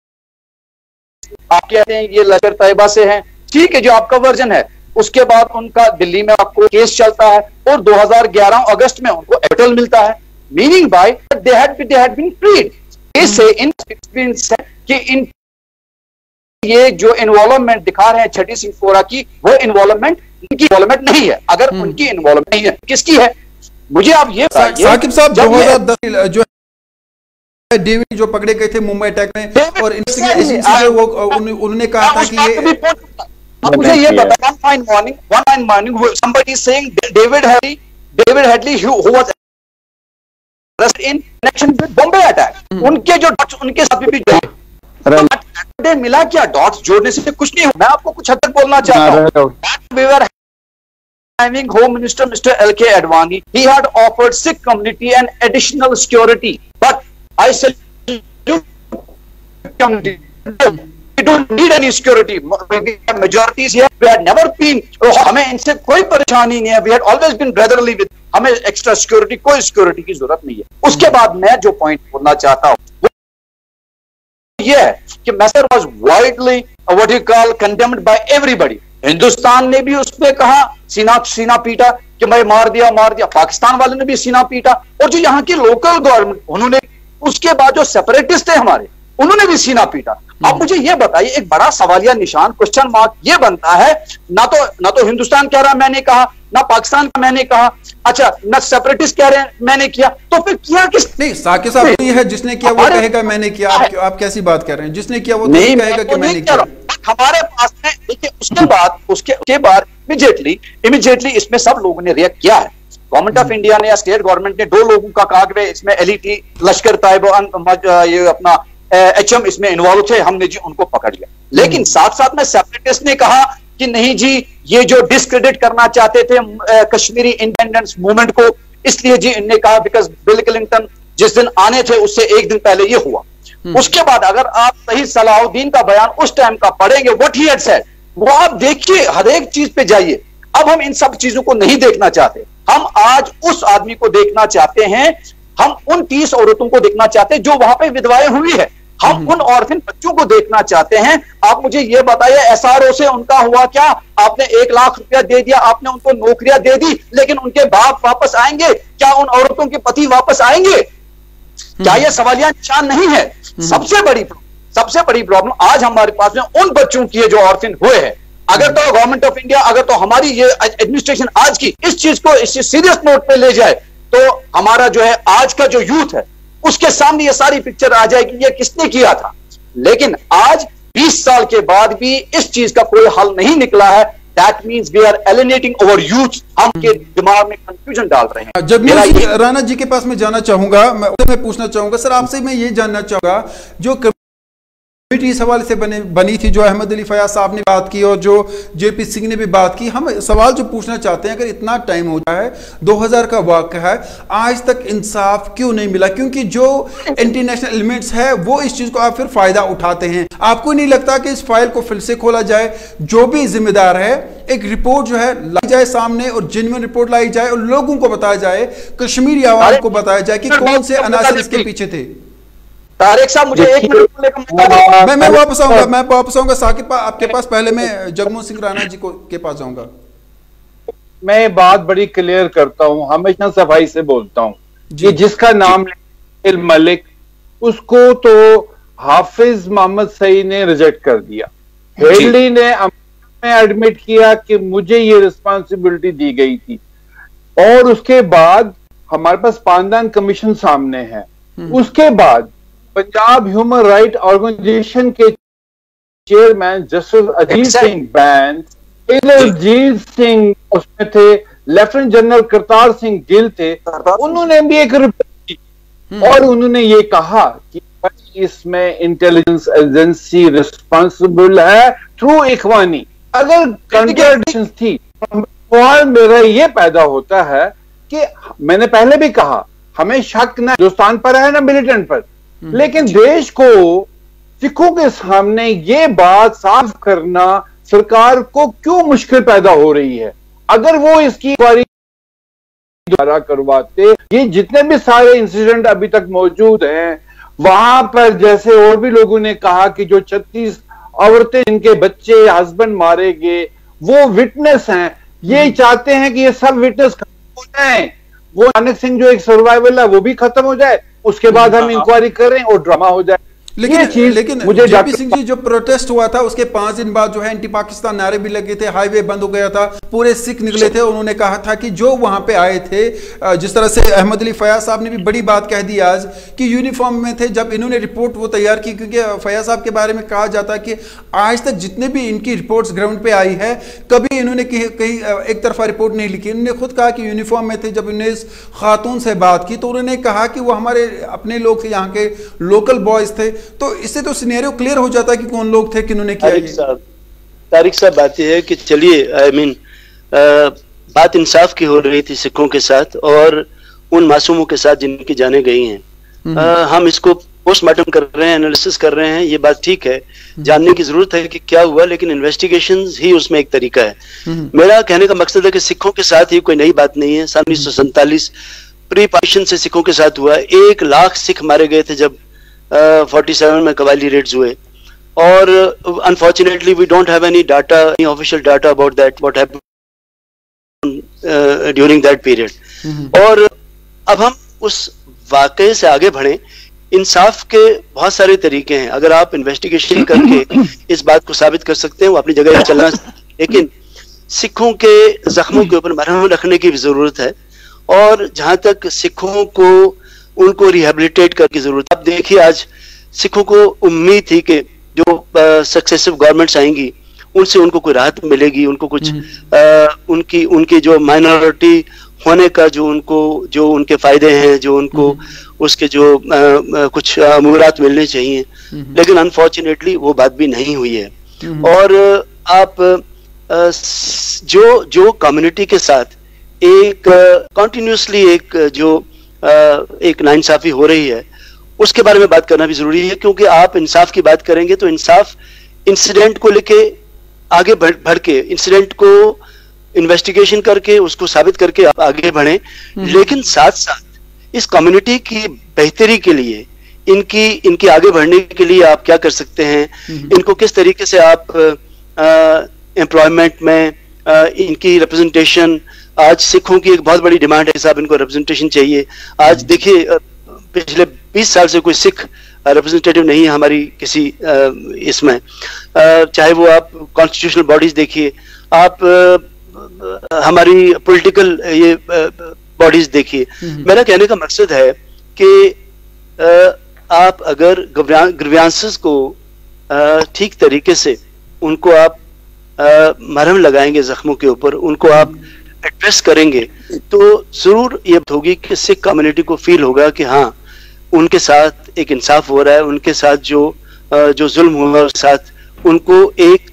आप कहते हैं ये लश्कर तैयबा से हैं, ठीक है, जो आपका वर्जन है। उसके बाद उनका दिल्ली में आपको केस चलता है और 2011 अगस्त में उनको एक्विटल मिलता है, meaning by they had been freed. इससे इन एक्सपीरियंस है कि इन ये जो इन्वॉल्वमेंट दिखा रहे हैं छठी सिंहपुरा की, वो इन्वॉल्वमेंट उनकी इन्वॉल्वमेंट नहीं है। अगर उनकी इन्वॉल्वमेंट नहीं है, किसकी है? मुझे आप ये साकिब साहब 2010 जो डेविड जो पकड़े गए थे मुंबई अटैक में और उन्होंने कहा था कि ये मुझे ये बता, one fine morning somebody is saying David Headley who was arrested in connection with Bombay attack, उनके जो डॉट्स उनके साथ भी जुड़े, मिला क्या? डॉट्स जोड़ने से कुछ नहीं। मैं आपको कुछ हद तक बोलना चाहता हूँ। We were having Home Minister Mr. L.K. Advani, he had offered Sikh community an additional security, but I said community, we don't need any security. We have majorities here. We had never been, हमें इनसे कोई परेशानी नहीं है. We had always been brotherly with. हमें extra security, कोई security की जरूरत नहीं है. उसके बाद मैं जो पॉइंट बोलना चाहता हूँ वो ये है कि matter was widely what you call condemned by everybody. Hindustan ने भी उस पर कहा, सीना पीटा कि मैं मार दिया. पाकिस्तान वाले ने भी सीना पीटा, और जो यहाँ की लोकल गवर्नमेंट उन्होंने, उसके बाद जो सेपरेटिस्ट थे हमारे, उन्होंने भी सीना पीटा. अब मुझे ये बताइए, एक बड़ा सवालिया निशान, क्वेश्चन मार्क ये बनता है, ना तो हिंदुस्तान कह रहा मैंने कहा, ना पाकिस्तान का मैंने कहा, अच्छा ना सेपरेटिस्ट कह रहे हैं मैंने किया, तो फिर किया किस? नहीं, साकिब साहब नहीं है, जिसने किया वो कहेगा मैंने किया. आप कैसी बात कर रहे हैं? जिसने किया वो नहीं कहेगा कि मैंने किया. हमारे पास में देखिए, उसके बाद इमीडिएटली इसमें सब लोगों ने रिएक्ट किया है. गवर्नमेंट ऑफ इंडिया ने या स्टेट गवर्नमेंट ने 2 लोगों का कहा, इसमें एलईटी लश्कर ताइबा ये अपना एचएम इसमें इन्वॉल्व थे, हमने जी उनको पकड़ लिया. लेकिन साथ साथ में सेपरेटिस्ट ने कहा कि नहीं जी, ये जो डिस्क्रेडिट करना चाहते थे कश्मीरी इंडिपेंडेंस मूवमेंट को, इसलिए जी इन्होंने कहा बिकॉज बिल क्लिंटन जिस दिन आने थे उससे एक दिन पहले ये हुआ. उसके बाद अगर आप सही सलाहुद्दीन का बयान उस टाइम का पढ़ेंगे, व्हाट ही हैड सेड, वो आप देखिए, हर एक चीज पे जाइए. अब हम इन सब चीजों को नहीं देखना चाहते. हम आज उस आदमी को देखना चाहते हैं, हम उन 30 औरतों को देखना चाहते हैं जो वहां पे विधवाएं हुई है. हम उन औरतों बच्चों को देखना चाहते हैं. आप मुझे ये बताइए, एसआरओ से उनका हुआ क्या? आपने 1 लाख रुपया दे दिया, आपने उनको नौकरियां दे दी, लेकिन उनके बाप वापस आएंगे क्या? उन औरतों के पति वापस आएंगे क्या? ये सवालिया निशान नहीं है? सबसे बड़ी प्रॉब्लम आज हमारे पास में उन बच्चों की है जो ऑर्फन हुए हैं. अगर तो गवर्नमेंट ऑफ इंडिया, अगर तो हमारी ये एडमिनिस्ट्रेशन आज की इस चीज को सीरियस नोट पे ले जाए, तो हमारा जो है आज का जो यूथ है उसके सामने ये सारी पिक्चर आ जाएगी, ये किसने किया था. लेकिन आज 20 साल के बाद भी इस चीज का कोई हल नहीं निकला है. That means we are alienating our youth. हम के दिमाग में कंफ्यूजन डाल रहे हैं. जब राणा जी के पास में जाना चाहूंगा, मैं पूछना चाहूंगा सर आपसे, मैं ये जानना चाहूंगा, जो कमेटी इस हवाले से बनी थी, जो अहमद अली फयाज साहब ने बात की और जो जेपी सिंह ने भी बात की, हम सवाल जो पूछना चाहते हैं, अगर इतना टाइम हो गया है, 2000 का वाक़या है, आज तक इंसाफ क्यों नहीं मिला? क्योंकि जो इंटरनेशनल एलिमेंट्स है वो इस चीज को आप फिर फायदा उठाते हैं. आपको नहीं लगता कि इस फाइल को फिर से खोला जाए, जो भी जिम्मेदार है एक रिपोर्ट जो है लाई जाए सामने, और जेन्युइन रिपोर्ट लाई जाए, और लोगों को बताया जाए, कश्मीरी आवाम को बताया जाए कि कौन से अनासर इसके पीछे थे? तारिक साहब मुझे 1 मिनट मैं वापस आऊंगा साकिब आपके पास. पहले मैं जगमोहन सिंह राणा जी के पास जाऊंगा. मैं बात बड़ी क्लियर करता हूं, हमेशा सफाई से बोलता हूं कि जिसका नाम मलिक, उसको तो हाफिज मोहम्मद सईद ने रिजेक्ट कर दिया. हेडली ने एडमिट किया कि मुझे ये रिस्पॉन्सिबिलिटी दी गई थी, और उसके बाद हमारे पास पानदान कमीशन सामने है. उसके बाद पंजाब ह्यूमन राइट ऑर्गेनाइजेशन के चेयरमैन जस्टिस अजीत सिंह बैन, जीत सिंह उसमें थे, लेफ्टिनेंट जनरल करतार सिंह गिल थे, उन्होंने भी एक रिपोर्ट की और उन्होंने ये कहा कि इसमें इंटेलिजेंस एजेंसी रिस्पॉन्सिबल है थ्रू इखवानी. अगर कंट्राडिक्शन थी, सवाल मेरा ये पैदा होता है कि मैंने पहले भी कहा, हमें शक ना हिंदुस्तान पर है ना मिलिटेंट पर, लेकिन देश को, सिखों के सामने ये बात साफ करना सरकार को क्यों मुश्किल पैदा हो रही है? अगर वो इसकी इंक्वायरी द्वारा करवाते, ये जितने भी सारे इंसिडेंट अभी तक मौजूद हैं वहां पर, जैसे और भी लोगों ने कहा कि जो 36 औरतें जिनके बच्चे हस्बैंड मारे गए वो विटनेस हैं, ये चाहते हैं कि ये सब विटनेस खत्म हो जाए, वो नानक सिंह जो एक सर्वाइवल है वो भी खत्म हो जाए, उसके बाद हम इंक्वायरी करें और ड्रामा हो जाए. लेकिन मुझे जेपी सिंह जी, जो प्रोटेस्ट हुआ था उसके 5 दिन बाद जो है एंटी पाकिस्तान नारे भी लगे थे, हाईवे बंद हो गया था, पूरे सिख निकले थे। उन्होंने कहा था कि जो वहां पे आए थे, जिस तरह से अहमद अली फयाज साहब ने भी बड़ी बात कह दी आज कि यूनिफॉर्म में थे। जब इन्होंने रिपोर्ट वो तैयार की, क्योंकि फयाज साहब के बारे में कहा जाता है कि आज तक जितने भी इनकी रिपोर्ट्स ग्राउंड पे आई है, कभी इन्होंने कहीं एक तरफा रिपोर्ट नहीं लिखी। इन्होंने खुद कहा कि यूनिफॉर्म में थे। जब इन्होंने इस खातून से बात की तो उन्होंने कहा कि वो हमारे अपने लोग थे, यहाँ के लोकल बॉयज थे। तो इससे तो सिनेरियो क्लियर हो जाता है कि कौन लोग थे, किन्होंने किया। तारिक साहब, बात यह है कि चलिए, आई मीन बात इंसाफ की हो रही थी सिखों के साथ और उन मासूमों के साथ जिनकी जाने गई हैं। हम इसको पोस्टमार्टम कर रहे हैं, एनालिसिस कर रहे हैं, ये बात ठीक है, जानने की जरूरत है कि क्या हुआ, लेकिन इन्वेस्टिगेशंस ही उसमें एक तरीका है। मेरा कहने का मकसद है कि सिखों के साथ ही कोई नई बात नहीं है। 1947 प्री पार्टीशन से सिखों के साथ हुआ। 1 लाख सिख मारे गए थे जब 47 में कबायली रेड्स हुए, और unfortunately we don't have any data, any official data about that what happened during that period. और अब हम उस वाकये से आगे बढ़े। इंसाफ के बहुत सारे तरीके हैं। अगर आप इन्वेस्टिगेशन करके इस बात को साबित कर सकते हैं, वो अपनी जगह चलना, लेकिन सिखों के जख्मों के ऊपर मरहम रखने की भी जरूरत है। और जहां तक सिखों को उनको रिहेबिलिटेट करने की जरूरत है। आप देखिए, आज सिखों को उम्मीद थी कि जो सक्सेसिव गवर्नमेंट्स आएंगी उनसे उनको कोई राहत मिलेगी, उनको कुछ उनकी जो माइनॉरिटी होने का जो उनके फायदे हैं, जो उनको उसके जो कुछ अमूरात मिलने चाहिए, लेकिन अनफॉर्चुनेटली वो बात भी नहीं हुई है। और आप जो कम्युनिटी के साथ एक कॉन्टिन्यूसली एक नाइंसाफी हो रही है, उसके बारे में बात करना भी जरूरी है। क्योंकि आप इंसाफ की बात करेंगे तो इंसाफ इंसिडेंट को लेके आगे बढ़ के, इंसिडेंट को इन्वेस्टिगेशन करके उसको साबित करके आप आगे बढ़ें, लेकिन साथ साथ इस कम्युनिटी की बेहतरी के लिए, इनकी आगे बढ़ने के लिए आप क्या कर सकते हैं, इनको किस तरीके से आप एम्प्लॉयमेंट में इनकी रिप्रेजेंटेशन। आज सिखों की एक बहुत बड़ी डिमांड है साहब, इनको रिप्रेजेंटेशन चाहिए। आज देखिए, पिछले 20 साल से कोई सिख रिप्रेजेंटेटिव नहीं है हमारी किसी इसमें, चाहे वो आप कॉन्स्टिट्यूशनल बॉडीज देखिए, आप हमारी पॉलिटिकल ये बॉडीज देखिए। मेरा कहने का मकसद है कि आप अगर ग्रीवांसेस को ठीक तरीके से उनको आप मरहम लगाएंगे जख्मों के ऊपर, उनको आप एड्रेस करेंगे, तो जरूर ये होगी कि सिख कम्युनिटी को फील होगा कि हाँ, उनके साथ एक इंसाफ हो रहा है, उनके साथ जो जुल्म हुआ उसके साथ उनको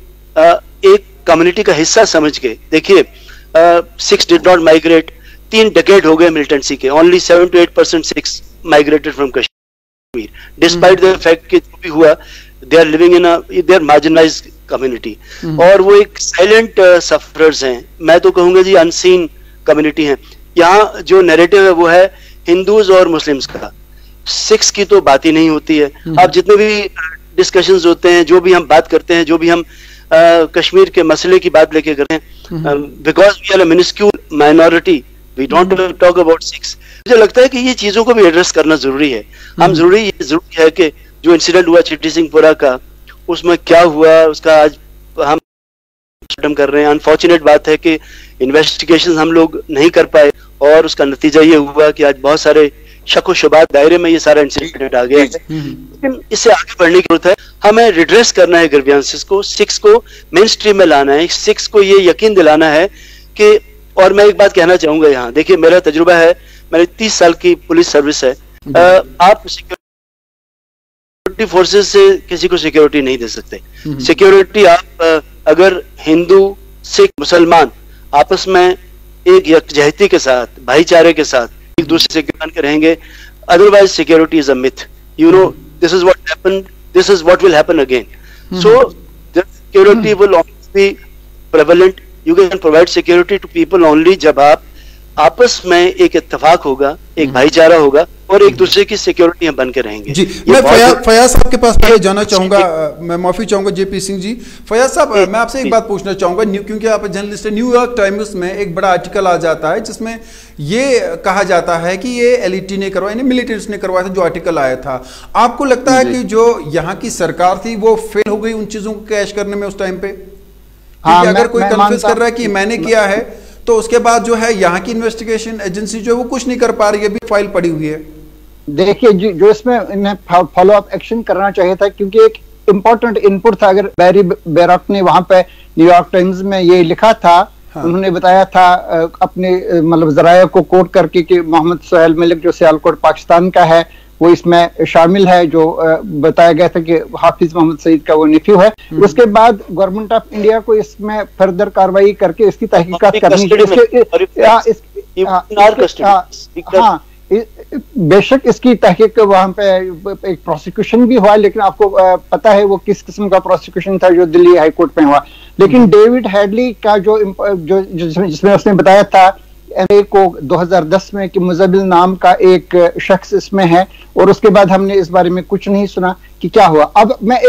एक कम्युनिटी का हिस्सा समझ के। देखिए, Sikhs did not migrate, 3 decade हो गए मिलिटेंसी के, only 7 to 8% Sikhs migrated from Kashmir, despite the fact कि जो भी हुआ, they are living in they are marginalised community, और वो एक साइलेंट सफरर्स हैं। मैं तो कहूंगा जी अनसीन कम्युनिटी है। यहाँ जो नैरेटिव है वो है हिंदूज और मुस्लिम्स का, सिक्स की तो बात ही नहीं होती है। आप जितने भी डिस्कशंस होते हैं, जो भी हम बात करते हैं, जो भी हम कश्मीर के मसले की बात लेके करते हैं, because we are a minuscule minority, we don't talk about Sikhs. मुझे लगता है कि ये चीजों को भी एड्रेस करना जरूरी है। हम जरूरी है कि जो इंसिडेंट हुआ चिट्टी सिंहपुरा का, उसमें क्या हुआ उसका आज हम कर रहे हैं। अनफॉर्चुनेट बात है कि इन्वेस्टिगेशन हम लोग नहीं कर पाए, और उसका नतीजा ये हुआ कि आज बहुत सारे शक व शुबात दायरे में ये सारा इंसिडेंट आ गया है। लेकिन इससे आगे बढ़ने की जरूरत है। हमें रिड्रेस करना है ग्रीवेंसेस को, सिक्स को मेन स्ट्रीम में लाना है, सिक्स को ये यकीन दिलाना है कि, और मैं एक बात कहना चाहूंगा यहाँ, देखिए मेरा तजुर्बा है, मेरी 30 साल की पुलिस सर्विस है। आप सिक्योरिटी फोर्सेस से किसी को सिक्योरिटी नहीं दे सकते। सिक्योरिटी आप अगर हिंदू सिख मुसलमान आपस में एक यकजहती के साथ, भाईचारे के साथ एक दूसरे से मान के रहेंगे, otherwise security is a myth. You know, this is what happened, this is what will happen again. So the security will always be prevalent. You can provide security to people only जब आप आपस में एक इत्तेफाक होगा, एक भाईचारा होगा, और एक दूसरे की सिक्योरिटी बन के रहेंगे। जी, मैं फयाज साहब के पास पहले जाना चाहूंगा, मैं माफी चाहूंगा जेपी सिंह जी। फयाज साहब, मैं आपसे एक बात पूछना चाहूंगा, क्योंकि आप जर्नलिस्ट हैं। न्यूयॉर्क टाइम्स में एक बड़ा आर्टिकल आ जाता है जिसमें ये कहा जाता है कि ये एलईटी ने करवाया, मिलिटेंट्स ने करवाया था, जो आर्टिकल आया था। आपको लगता है कि जो यहाँ की सरकार थी वो फेल हो गई उन चीजों को कैश करने में उस टाइम पे? अगर कोई कन्फ्यूज कर रहा है कि मैंने किया है, तो उसके बाद जो है यहाँ की इन्वेस्टिगेशन एजेंसी जो है वो कुछ नहीं कर पा रही है, अभी फाइल पड़ी हुई है। देखिए जो इसमें इन्हें फॉलो अप एक्शन करना चाहिए था, क्योंकि एक इंपॉर्टेंट इनपुट था। अगर बैरी बेरॉक ने वहां पे न्यूयॉर्क टाइम्स में ये लिखा था, उन्होंने बताया था अपने मतलब जराया को कोट करके कि मोहम्मद सुहेल मलिक जो सियालकोट पाकिस्तान का है वो इसमें शामिल है, जो बताया गया था कि हाफिज मोहम्मद सईद का वो नेफ्यू है। उसके बाद गवर्नमेंट ऑफ इंडिया को इसमें फर्दर कार्रवाई करके इसकी तहकीकात करनी चाहिए। बेशक इसकी तहकीक वहां पे एक प्रोसिक्यूशन भी हुआ, लेकिन आपको पता है वो किस किस्म का प्रोसिक्यूशन था जो दिल्ली हाई कोर्ट में हुआ। लेकिन डेविड हेडली का जो जिसमें उसने बताया था एमए को 2010 में कि मुजबिल नाम का एक शख्स इसमें है, और उसके बाद हमने इस बारे में कुछ नहीं सुना कि क्या हुआ। अब मैं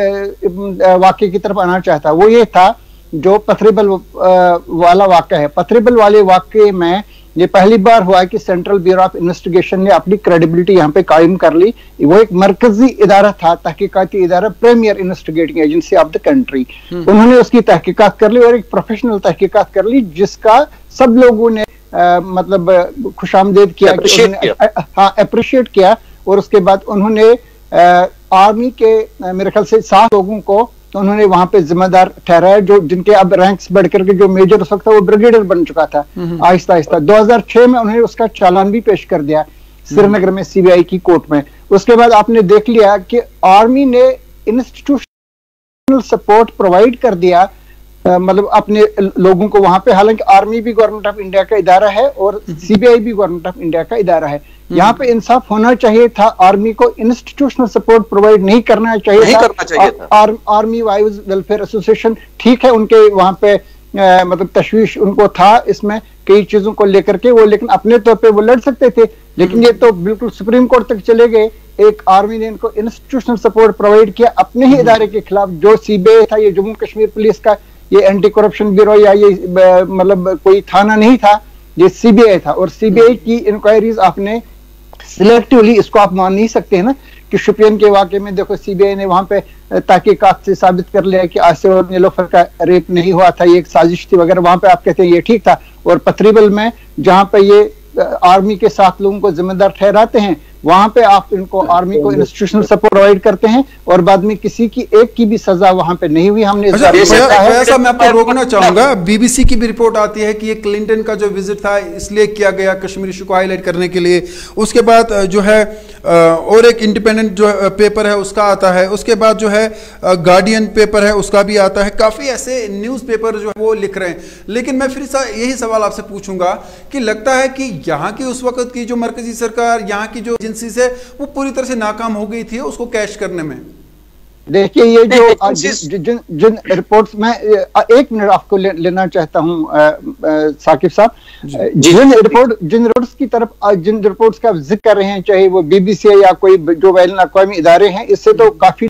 एक वाकये की तरफ आना चाहता, वो ये था जो पथरेबल वाला वाकया है। पथरेबल वाले वाकये में ये पहली बार हुआ है कि सेंट्रल ब्यूरो ऑफ इन्वेस्टिगेशन ने अपनी क्रेडिबिलिटी यहाँ पे कायम कर ली। वो एक मरकजी इदारा था, तहकीकाती इदारा, premier investigating agency of the country. उन्होंने उसकी तहकीकात कर ली और एक प्रोफेशनल तहकीकात कर ली, जिसका सब लोगों ने मतलब खुशामदीद किया, अप्रिशिएट किया। और उसके बाद उन्होंने आर्मी के मेरे ख्याल से 7 लोगों को तो उन्होंने वहां पे जिम्मेदार ठहराया, जो जिनके अब रैंक्स बढ़ करके जो मेजर उस वक्त था वो ब्रिगेडियर बन चुका था। आहिस्ता आहिस्ता 2006 में उन्होंने उसका चालान भी पेश कर दिया श्रीनगर में सीबीआई की कोर्ट में। उसके बाद आपने देख लिया कि आर्मी ने इंस्टीट्यूशनल सपोर्ट प्रोवाइड कर दिया, मतलब अपने लोगों को वहां पे। हालांकि आर्मी भी गवर्नमेंट ऑफ इंडिया का इदारा है और सीबीआई भी गवर्नमेंट ऑफ इंडिया का इदारा है। यहाँ पे इंसाफ होना चाहिए था, आर्मी को इंस्टीट्यूशनल सपोर्ट प्रोवाइड नहीं करना चाहिए था। आर्मी वाइव्स वेलफेयर एसोसिएशन, ठीक है, उनके वहां पे मतलब तशवीश उनको था इसमें कई चीजों को लेकर के, वो लेकिन अपने तौर पे वो लड़ सकते थे, लेकिन ये तो बिल्कुल सुप्रीम कोर्ट तक चले गए। एक आर्मी ने इनको इंस्टीट्यूशनल सपोर्ट प्रोवाइड किया अपने ही इदारे के खिलाफ, जो सीबीआई था, ये जम्मू कश्मीर पुलिस का ये एंटी करप्शन ब्यूरो या ये मतलब कोई थाना नहीं था, ये सीबीआई था। और सीबीआई की इंक्वायरीज आपने सिलेक्टिवली, इसको आप मान नहीं सकते हैं ना कि शुपियन के वाकये में देखो सीबीआई ने वहां पे तहकीकात से साबित कर लिया कि आसिफ और नीलोफर का रेप नहीं हुआ था, ये एक साजिश थी वगैरह। वहां पे आप कहते हैं ये ठीक था। और पथरीबल में जहां पे ये आर्मी के 7 लोगों को जिम्मेदार ठहराते हैं, वहां पे आप इनको आर्मी को इंस्टीट्यूशनल सपोर्ट प्रोवाइड करते हैं और बाद में किसी की एक की भी सजा वहां पे नहीं हुई। हमने ऐसा मैं आपको रोकना चाहूंगा, बीबीसी की भी रिपोर्ट आती है कि ये क्लिंटन का जो विजिट था इसलिए किया गया कश्मीर इशू को हाईलाइट करने के लिए। उसके बाद जो है और एक इंडिपेंडेंट जो पेपर है उसका आता है, उसके बाद जो है गार्डियन पेपर है उसका भी आता है। काफी ऐसे न्यूज़पेपर जो है वो लिख रहे हैं। लेकिन मैं फिर यही सवाल आपसे पूछूंगा कि लगता है कि यहाँ की उस वक्त की जो मरकजी सरकार, यहाँ की जो एजेंसी से वो पूरी तरह से नाकाम हो गई थी उसको कैश करने में। देखिए ये जो जिन रिपोर्ट्स में 1 मिनट आपको लेना चाहता हूं साकिब साहब, जिन रिपोर्ट्स की तरफ जिन रिपोर्ट्स का जिक्र कर रहे हैं, चाहे वो बीबीसी है या कोई जो बैनुल अक़वामी इदारे हैं, इससे तो काफी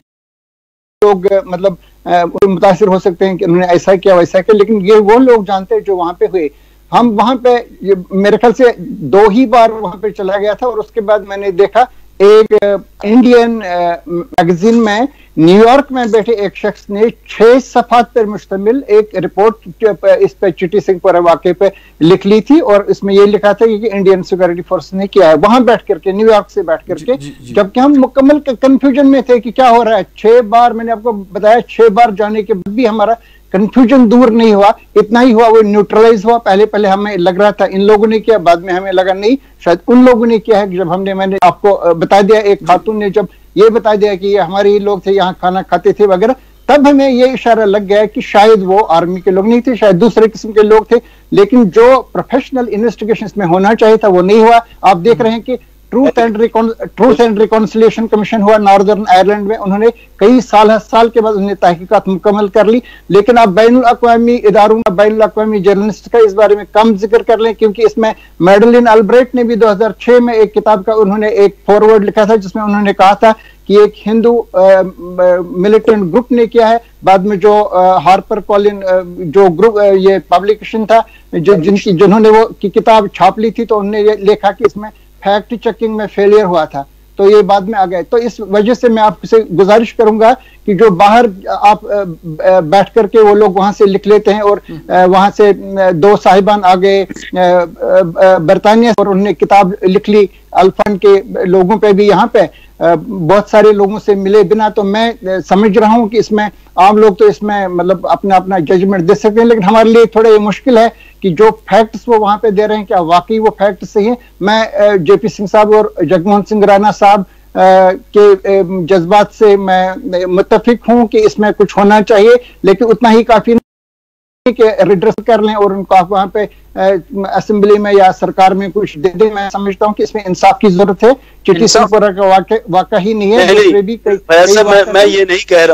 लोग मतलब मुतासिर हो सकते हैं कि उन्होंने ऐसा किया वैसा किया, लेकिन ये वो लोग जानते हैं जो वहां पे हुए। हम वहां पे मेरे ख्याल से 2 ही बार वहां पे चला गया था और उसके बाद मैंने देखा एक इंडियन मैगजीन में न्यूयॉर्क में बैठे एक शख्स ने 6 सफ़ात पर मुश्तमिल एक रिपोर्ट इस पे चिटी सिंहपुरा वाकये पे लिख ली थी और इसमें ये लिखा था कि इंडियन सिक्योरिटी फोर्स ने किया है वहां बैठ करके, न्यूयॉर्क से बैठ करके, जबकि हम मुकम्मल कंफ्यूजन में थे कि क्या हो रहा है। 6 बार मैंने आपको बताया, 6 बार जाने के बाद भी हमारा कंफ्यूजन दूर नहीं हुआ। इतना ही हुआ, वो न्यूट्रलाइज हुआ। पहले हमें लग रहा था इन लोगों ने किया, बाद में हमें लगा नहीं शायद उन लोगों ने किया है। जब मैंने आपको बता दिया, एक खातून ने जब ये बता दिया कि ये हमारे ही लोग थे, यहाँ खाना खाते थे वगैरह, तब हमें ये इशारा लग गया कि शायद वो आर्मी के लोग नहीं थे, शायद दूसरे किस्म के लोग थे। लेकिन जो प्रोफेशनल इन्वेस्टिगेशन में होना चाहिए था वो नहीं हुआ। आप देख रहे हैं कि ट्रूथ एंड रिकॉन्सिलिएशन कमीशन हुआ नॉर्दर्न आयरलैंड में, उन्होंने कई साल के बाद उन्होंने तहकीकात मुकम्मल कर ली। लेकिन आप बैनुल अक़वामी इदारों में बैनुल अक़वामी जर्नलिस्ट का इस बारे में कम जिक्र कर लें, क्योंकि इसमें मैडलिन अल्ब्रेट ने भी 2006 में एक किताब का उन्होंने एक फॉरवर्ड लिखा था जिसमें उन्होंने कहा था कि एक हिंदू मिलिटेंट ग्रुप ने किया है। बाद में जो हार्पर कॉलिन जो ग्रुप ये पब्लिकेशन था जिन्होंने वो की किताब छाप ली थी, तो उन्होंने ये लिखा कि इसमें फैक्ट चेकिंग में फेलियर हुआ था, तो ये बाद में आ गए। तो इस वजह से मैं आपसे गुजारिश करूंगा कि जो बाहर आप बैठ करके वो लोग वहां से लिख लेते हैं, और वहां से दो साहिबान आ गए बरतानिया और उन्होंने किताब लिख ली अल्फान के लोगों पे भी, यहाँ पे बहुत सारे लोगों से मिले बिना। तो मैं समझ रहा हूँ कि इसमें आम लोग तो इसमें मतलब अपना अपना जजमेंट दे सकते हैं, लेकिन हमारे लिए थोड़ा ये मुश्किल है कि जो फैक्ट्स वो वहां पे दे रहे हैं क्या वाकई वो फैक्ट सही है। मैं जेपी सिंह साहब और जगमोहन सिंह राणा साहब के जज्बात से मैं मुत्तफिक हूं कि इसमें कुछ होना चाहिए, लेकिन उतना ही काफी नहीं कि रिड्रेस कर लें और उनको आप वहां पे असेंबली में या सरकार में कुछ दे दें। मैं समझता हूं कि इसमें इंसाफ की जरूरत है। चिट्ठी सिंहपुरा का वाकई ही नहीं है। मैं ये नहीं कह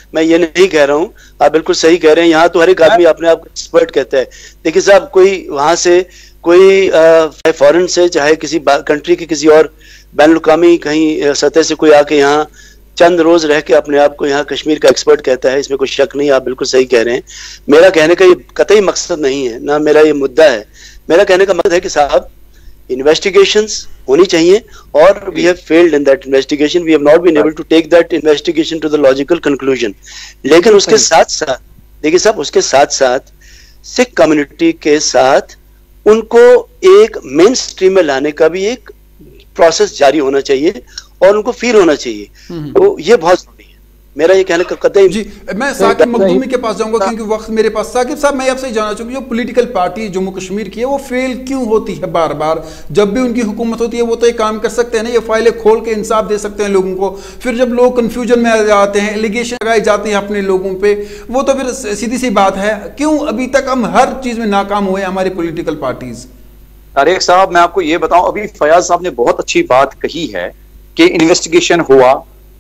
रहा हूँ, आप बिल्कुल सही कह रहे हैं। यहाँ तो हर एक आदमी अपने आप को एक्सपर्ट कहता है। देखिए साहब, कोई वहां से कोई फॉरेन से चाहे किसी कंट्री के किसी और बैनुल-अक़वामी कहीं सतह से कोई आके यहाँ चंद रोज रह के अपने आप को यहाँ कश्मीर का एक्सपर्ट कहता है, इसमें कोई शक नहीं। आप बिल्कुल सही कह रहे हैं। मेरा कहने का ये कतई मकसद नहीं है, ना मेरा ये मुद्दा है। मेरा कहने का मकसद है कि साहब इन्वेस्टिगेशंस होनी चाहिए, और we have failed in that investigation, we have not been able to take that investigation to the logical conclusion. लेकिन उसके साथ साथ देखिए साहब, उसके साथ साथ सिख कम्युनिटी के साथ उनको एक मेन स्ट्रीम में लाने का भी एक प्रोसेस जारी होना चाहिए और उनको फील होना चाहिए। तो ये बहुत जरूरी है। मेरा ये कहने का कतई जी। मैं साकिब मखदूमी के पास जाऊंगा क्योंकि वक्त मेरे पास। साकिब साहब, मैं आपसे जानना चाहूंगा, जो पॉलिटिकल पार्टी जम्मू कश्मीर की है वो फेल क्यों होती है बार बार? जब भी उनकी हुकूमत होती है वो तो एक काम कर सकते हैं ना, ये फाइलें खोल के इंसाफ दे सकते हैं लोगों को। फिर जब लोग कंफ्यूजन में आ जाते हैं, एलिगेशन लगाए जाते हैं अपने लोगों पे, वो तो फिर सीधी सी बात है, क्यों अभी तक हम हर चीज में नाकाम हुए हमारी पॉलिटिकल पार्टीज? तारिक साहब, मैं आपको ये बताऊं, अभी फयाज साहब ने बहुत अच्छी बात कही है कि इन्वेस्टिगेशन हुआ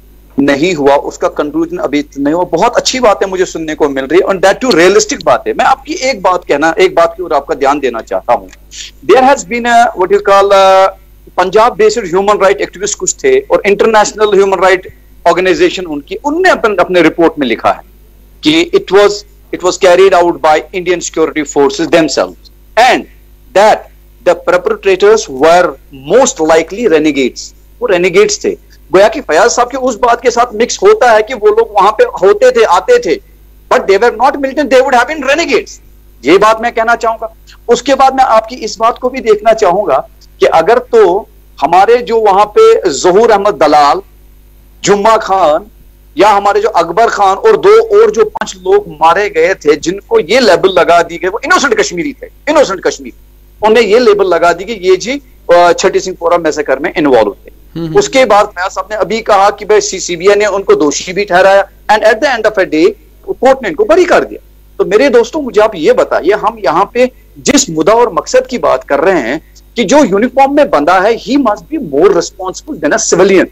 नहीं हुआ, उसका कंक्लूजन अभी नहीं हुआ। बहुत अच्छी बात है, मुझे सुनने को मिल रही है, और दैट टू रियलिस्टिक बात है। मैं आपकी एक बात की ओर आपका ध्यान देना चाहता हूं। There has been what you call Punjab based human right activist कुछ थे, और इंटरनेशनल ह्यूमन राइट ऑर्गेनाइजेशन उनने अपने रिपोर्ट में लिखा है कि it was carried out by Indian security forces themselves, and that the perpetrators were most likely renegades. वो रेनिगेट्स थे। गोया कि फयाज साहब के उस बात के साथ मिक्स होता है कि वो लोग वहां पे होते थे, आते थे, but they were not militant, they would have been renegades. ये बात मैं कहना चाहूंगा। उसके बाद मैं आपकी इस बात को भी देखना चाहूंगा कि अगर तो हमारे जो वहां पे ज़हूर अहमद दलाल, जुम्मा खान, या हमारे जो अकबर खान और दो और जो 5 लोग मारे गए थे जिनको ये लेबल लगा दी गई, वो इनोसेंट कश्मीरी थे, इनोसेंट कश्मीरी, उन्हें ये लेबल लगा दी कि ये जी छठी सिंहपुरा मैसेकर में इन्वॉल्व थे। उसके बाद फयाज साहब ने अभी कहा कि भाई सीबीआई ने उनको दोषी भी ठहराया, and at the end of a day court ने इनको बरी कर दिया। तो मेरे दोस्तों, मुझे आप ये बताइए, हम यहाँ पे जिस मुद्दा और मकसद की बात कर रहे हैं कि जो यूनिफॉर्म में बंदा है, he must be more responsible than a civilian,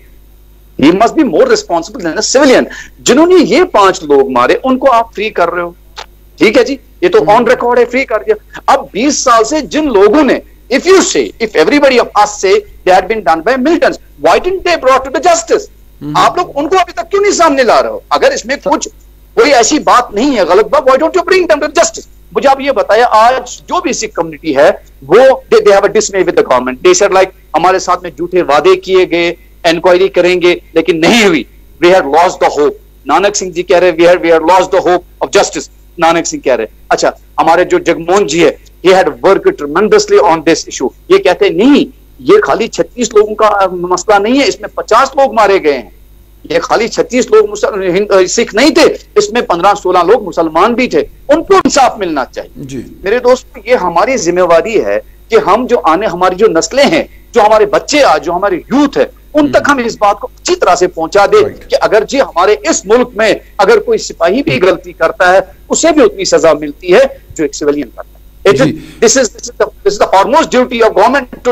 he must be more responsible than a civilian. जिन्होंने ये 5 लोग मारे, उनको आप फ्री कर रहे हो, ठीक है जी, ये तो ऑन रिकॉर्ड है, फ्री कर दिया। अब 20 साल से जिन लोगों ने, if everybody of us say they had been done by militants, why didn't they brought to the justice? आप लोग उनको अभी तक क्यों नहीं सामने ला रहे हो? अगर इसमें कुछ कोई ऐसी बात नहीं है, गलत बात, why don't you bring them to justice? मुझे आप ये बताया, आज जो भी सिख कम्युनिटी है वो they have a dismay with the government. They said like हमारे साथ में झूठे वादे किए गए, इंक्वायरी करेंगे, लेकिन नहीं हुई। We had lost the hope. Nanak Singh ji कह रहे we had lost the hope of justice. Nanak Singh कह रहे, अच्छा हमारे जो जगमोहन जी है, he had worked tremendously on this issue. ये कहते नहीं, ये खाली 36 लोगों का मसला नहीं है, इसमें 50 लोग मारे गए हैं। ये खाली 36 लोग सिख नहीं थे, इसमें 15-16 लोग मुसलमान भी थे, उनको इंसाफ मिलना चाहिए जी। मेरे दोस्तों, ये हमारी जिम्मेवारी है कि हम जो हमारी जो नस्लें हैं, जो हमारे बच्चे आज, जो हमारे यूथ है, उन तक हम इस बात को अच्छी तरह से पहुंचा दे कि अगर जी हमारे इस मुल्क में अगर कोई सिपाही भी गलती करता है, उसे भी उतनी सजा मिलती है जो एक सिविलियन करता है। This is the foremost duty of government today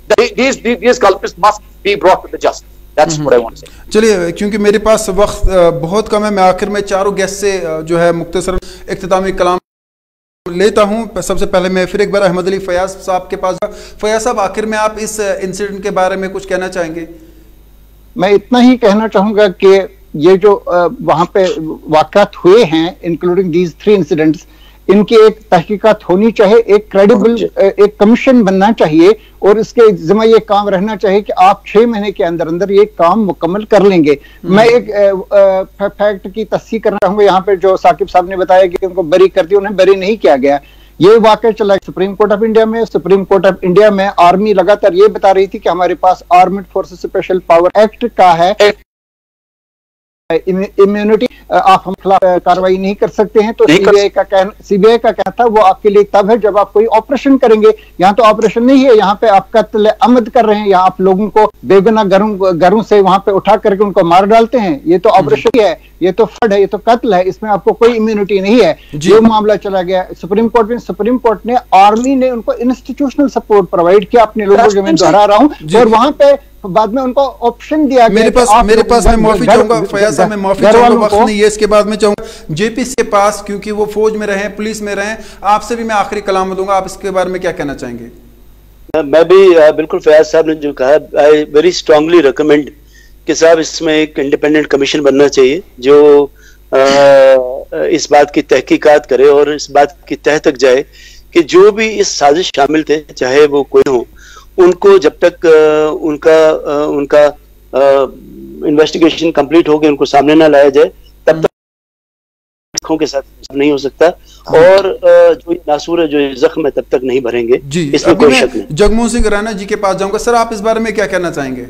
These culprits must be brought to the justice. That's what I want to say. चलिए, क्योंकि मेरे पास वक्त बहुत कम है, मैं आखिर में चारों गेस्ट से जो है मुख्तसर इख्तितामी कलाम लेता हूं। सबसे पहले मैं फिर एक बार अहमद अली फयाज साहब के पास। फयाज साहब, आखिर में आप इस इंसिडेंट के बारे में कुछ कहना चाहेंगे? मैं इतना ही कहना चाहूंगा कि ये जो वहां पे वाक़यात हुए हैं, इंक्लूडिंग दीज 3 इंसिडेंट्स, इनकी एक तहकीकात होनी चाहिए, एक क्रेडिबल एक कमीशन बनना चाहिए और इसके जिम्मा ये काम रहना चाहिए कि आप 6 महीने के अंदर अंदर ये काम मुकम्मल कर लेंगे। मैं एक फैक्ट की तस्दीक करना चाहूंगा। यहाँ पे जो साकिब साहब ने बताया कि उनको बरी कर दिया, उन्हें बरी नहीं किया गया। ये वाकया चला सुप्रीम कोर्ट ऑफ इंडिया में। सुप्रीम कोर्ट ऑफ इंडिया में आर्मी लगातार ये बता रही थी कि हमारे पास armed forces special power act का है, इम्यूनिटी, आप हम खिलाफ कार्रवाई नहीं कर सकते हैं। तो सीबीआई का कहना था वो आपके लिए तब है जब आप कोई ऑपरेशन करेंगे। यहाँ तो ऑपरेशन नहीं है, यहाँ पे आप कत्ल अमद कर रहे हैं, यहाँ आप लोगों को बेगुनाह घरों से वहां पे उठा करके उनको मार डालते हैं। ये तो ऑपरेशन है, ये तो फ्रॉड है, ये तो कत्ल है, इसमें आपको कोई इम्यूनिटी नहीं है। ये मामला चला गया सुप्रीम कोर्ट में। सुप्रीम कोर्ट ने, आर्मी ने उनको इंस्टीट्यूशनल सपोर्ट प्रोवाइड किया, अपने लोगों को मैं दोहरा रहा हूं, और वहां पे बाद में उनको ऑप्शन दिया गया। मेरे पास मैं माफी चाहूंगा फयाज साहब, मैं माफी चाहूंगा, वक्त नहीं है इसके बाद में चाहूंगा जेपीसी के पास, क्योंकि वो फौज में रहे, पुलिस में रहे। आपसे भी मैं आखिरी कलाम दूंगा, आप इसके बारे में क्या कहना चाहेंगे? मैं भी बिल्कुल फयाज साहब ने जो कहा, आई वेरी स्ट्रांगली रिकमेंड कि साहब इसमें एक इंडिपेंडेंट कमीशन बनना चाहिए जो इस बात की तहकीकात करे और इस बात की तह तक जाए कि जो भी इस साजिश शामिल थे, चाहे वो कोई हो, उनको जब तक उनका इन्वेस्टिगेशन कंप्लीट हो गया, उनको सामने ना लाया जाए, तब तक के साथ नहीं हो सकता। और जो नासूर है, जो जख्म है, तब तक नहीं भरेंगे, इसमें कोई शक नहीं। जगमोहन सिंह राणा जी के पास जाऊंगा। सर, आप इस बारे में क्या कहना चाहेंगे?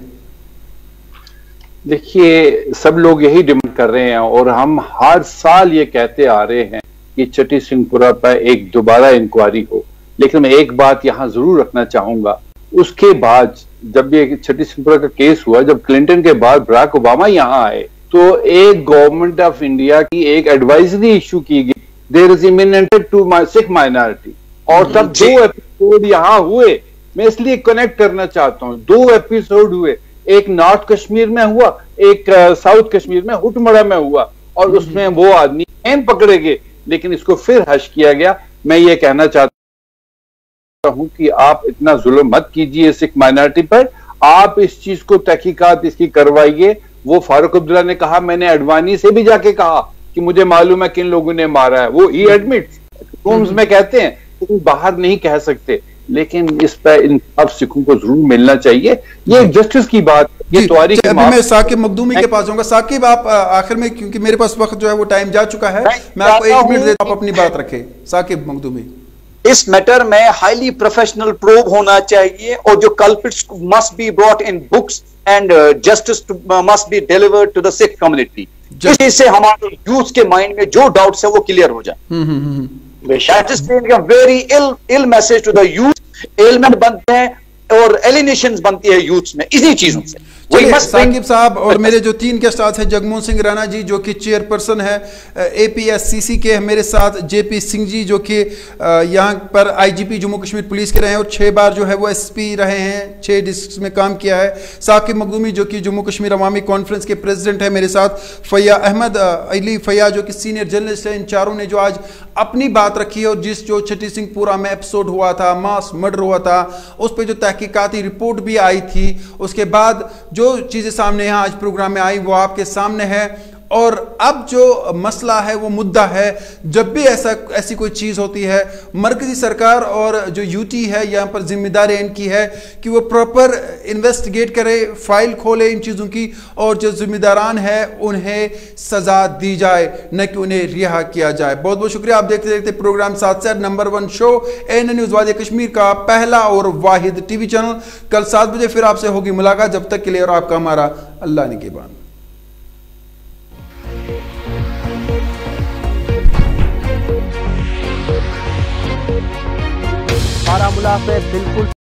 देखिए, सब लोग यही डिमांड कर रहे हैं और हम हर साल ये कहते आ रहे हैं कि छठी सिंहपुरा पर एक दोबारा इंक्वायरी हो। लेकिन मैं एक बात यहाँ जरूर रखना चाहूंगा, उसके बाद जब ये छठी सिंहपुरा का केस हुआ, जब क्लिंटन के बाद बराक ओबामा यहाँ आए, तो एक गवर्नमेंट ऑफ इंडिया की एक एडवाइजरी इशू की गई, there is imminent to Sikh minority, और तब 2 एपिसोड यहाँ हुए। मैं इसलिए कनेक्ट करना चाहता हूँ, 2 एपिसोड हुए, एक नॉर्थ कश्मीर में हुआ, एक साउथ कश्मीर में हुटमड़ा में हुआ, और उसमें वो आदमी पकड़े गए, लेकिन इसको फिर हश किया गया। मैं ये कहना चाहता हूं कि आप इतना जुल्म मत कीजिए सिख माइनॉरिटी पर, आप इस चीज को तहकीकात इसकी करवाइए। वो फारूक अब्दुल्ला ने कहा, मैंने अडवाणी से भी जाके कहा कि मुझे मालूम है किन लोगों ने मारा है, वो ही एडमिट्स, रूम्स में कहते हैं, तो बाहर नहीं कह सकते। लेकिन इस पर इंसाफ सिखों को जरूर मिलना चाहिए, ये जस्टिस की बात। ये अभी मैं साकिब मखदूमी के पास जाऊंगा। साकिब, आप आखिर में, क्योंकि मेरे पास वक्त जो है वो टाइम जा चुका है, मैं आपको 1 मिनट देता हूं, आप अपनी बात रखें। साकिब मखदूमी, इस मैटर में हाईली प्रोफेशनल प्रोब होना चाहिए और जो culprits must be brought in books and justice must be delivered to the Sikh community. इससे हमारे यूथ के माइंड में जो डाउट्स है वो क्लियर हो जाए। Very ill message to the youth, element बनते हैं और एलिनेशंस बनती है यूथ में इसी चीजों से। साकिब साहब और मेरे जो 3 गेस्ट आज हैं, जगमोहन सिंह राणा जी जो कि चेयरपर्सन है APSCC के, मेरे साथ JP सिंह जी जो कि यहाँ पर IGP जम्मू कश्मीर पुलिस के रहे हैं और 6 बार जो है वो SP रहे हैं, 6 डिस्ट्रिक्ट में काम किया है। साकिब मखदूमी जो कि जम्मू कश्मीर अवामी कॉन्फ्रेंस के प्रेसिडेंट है, मेरे साथ फैया अहमद अली फैया जो कि सीनियर जर्नलिस्ट है। इन चारों ने जो आज अपनी बात रखी है और जो छठी सिंहपुरा में एपिसोड हुआ था, मास मर्डर हुआ था, उस पर जो तहकीकाती रिपोर्ट भी आई थी, उसके बाद जो चीजें सामने यहाँ आज प्रोग्राम में आई वो आपके सामने है। और अब जो मसला है वो मुद्दा है, जब भी ऐसी कोई चीज़ होती है, मरकजी सरकार और जो यूटी है यहाँ पर जिम्मेदारी इनकी है कि वो प्रॉपर इन्वेस्टिगेट करे, फाइल खोले इन चीज़ों की, और जो जिम्मेदारान है उन्हें सज़ा दी जाए, न कि उन्हें रिहा किया जाए। बहुत बहुत शुक्रिया। आप देखते देखते प्रोग्राम 7 से नंबर 1 शो ANN न्यूज़ वादी कश्मीर का पहला और वाहिद TV चैनल। कल 7 बजे फिर आपसे होगी मुलाकात। जब तक के लिए और आपका हमारा अल्लाह निगहबान। बारामूला पे बिल्कुल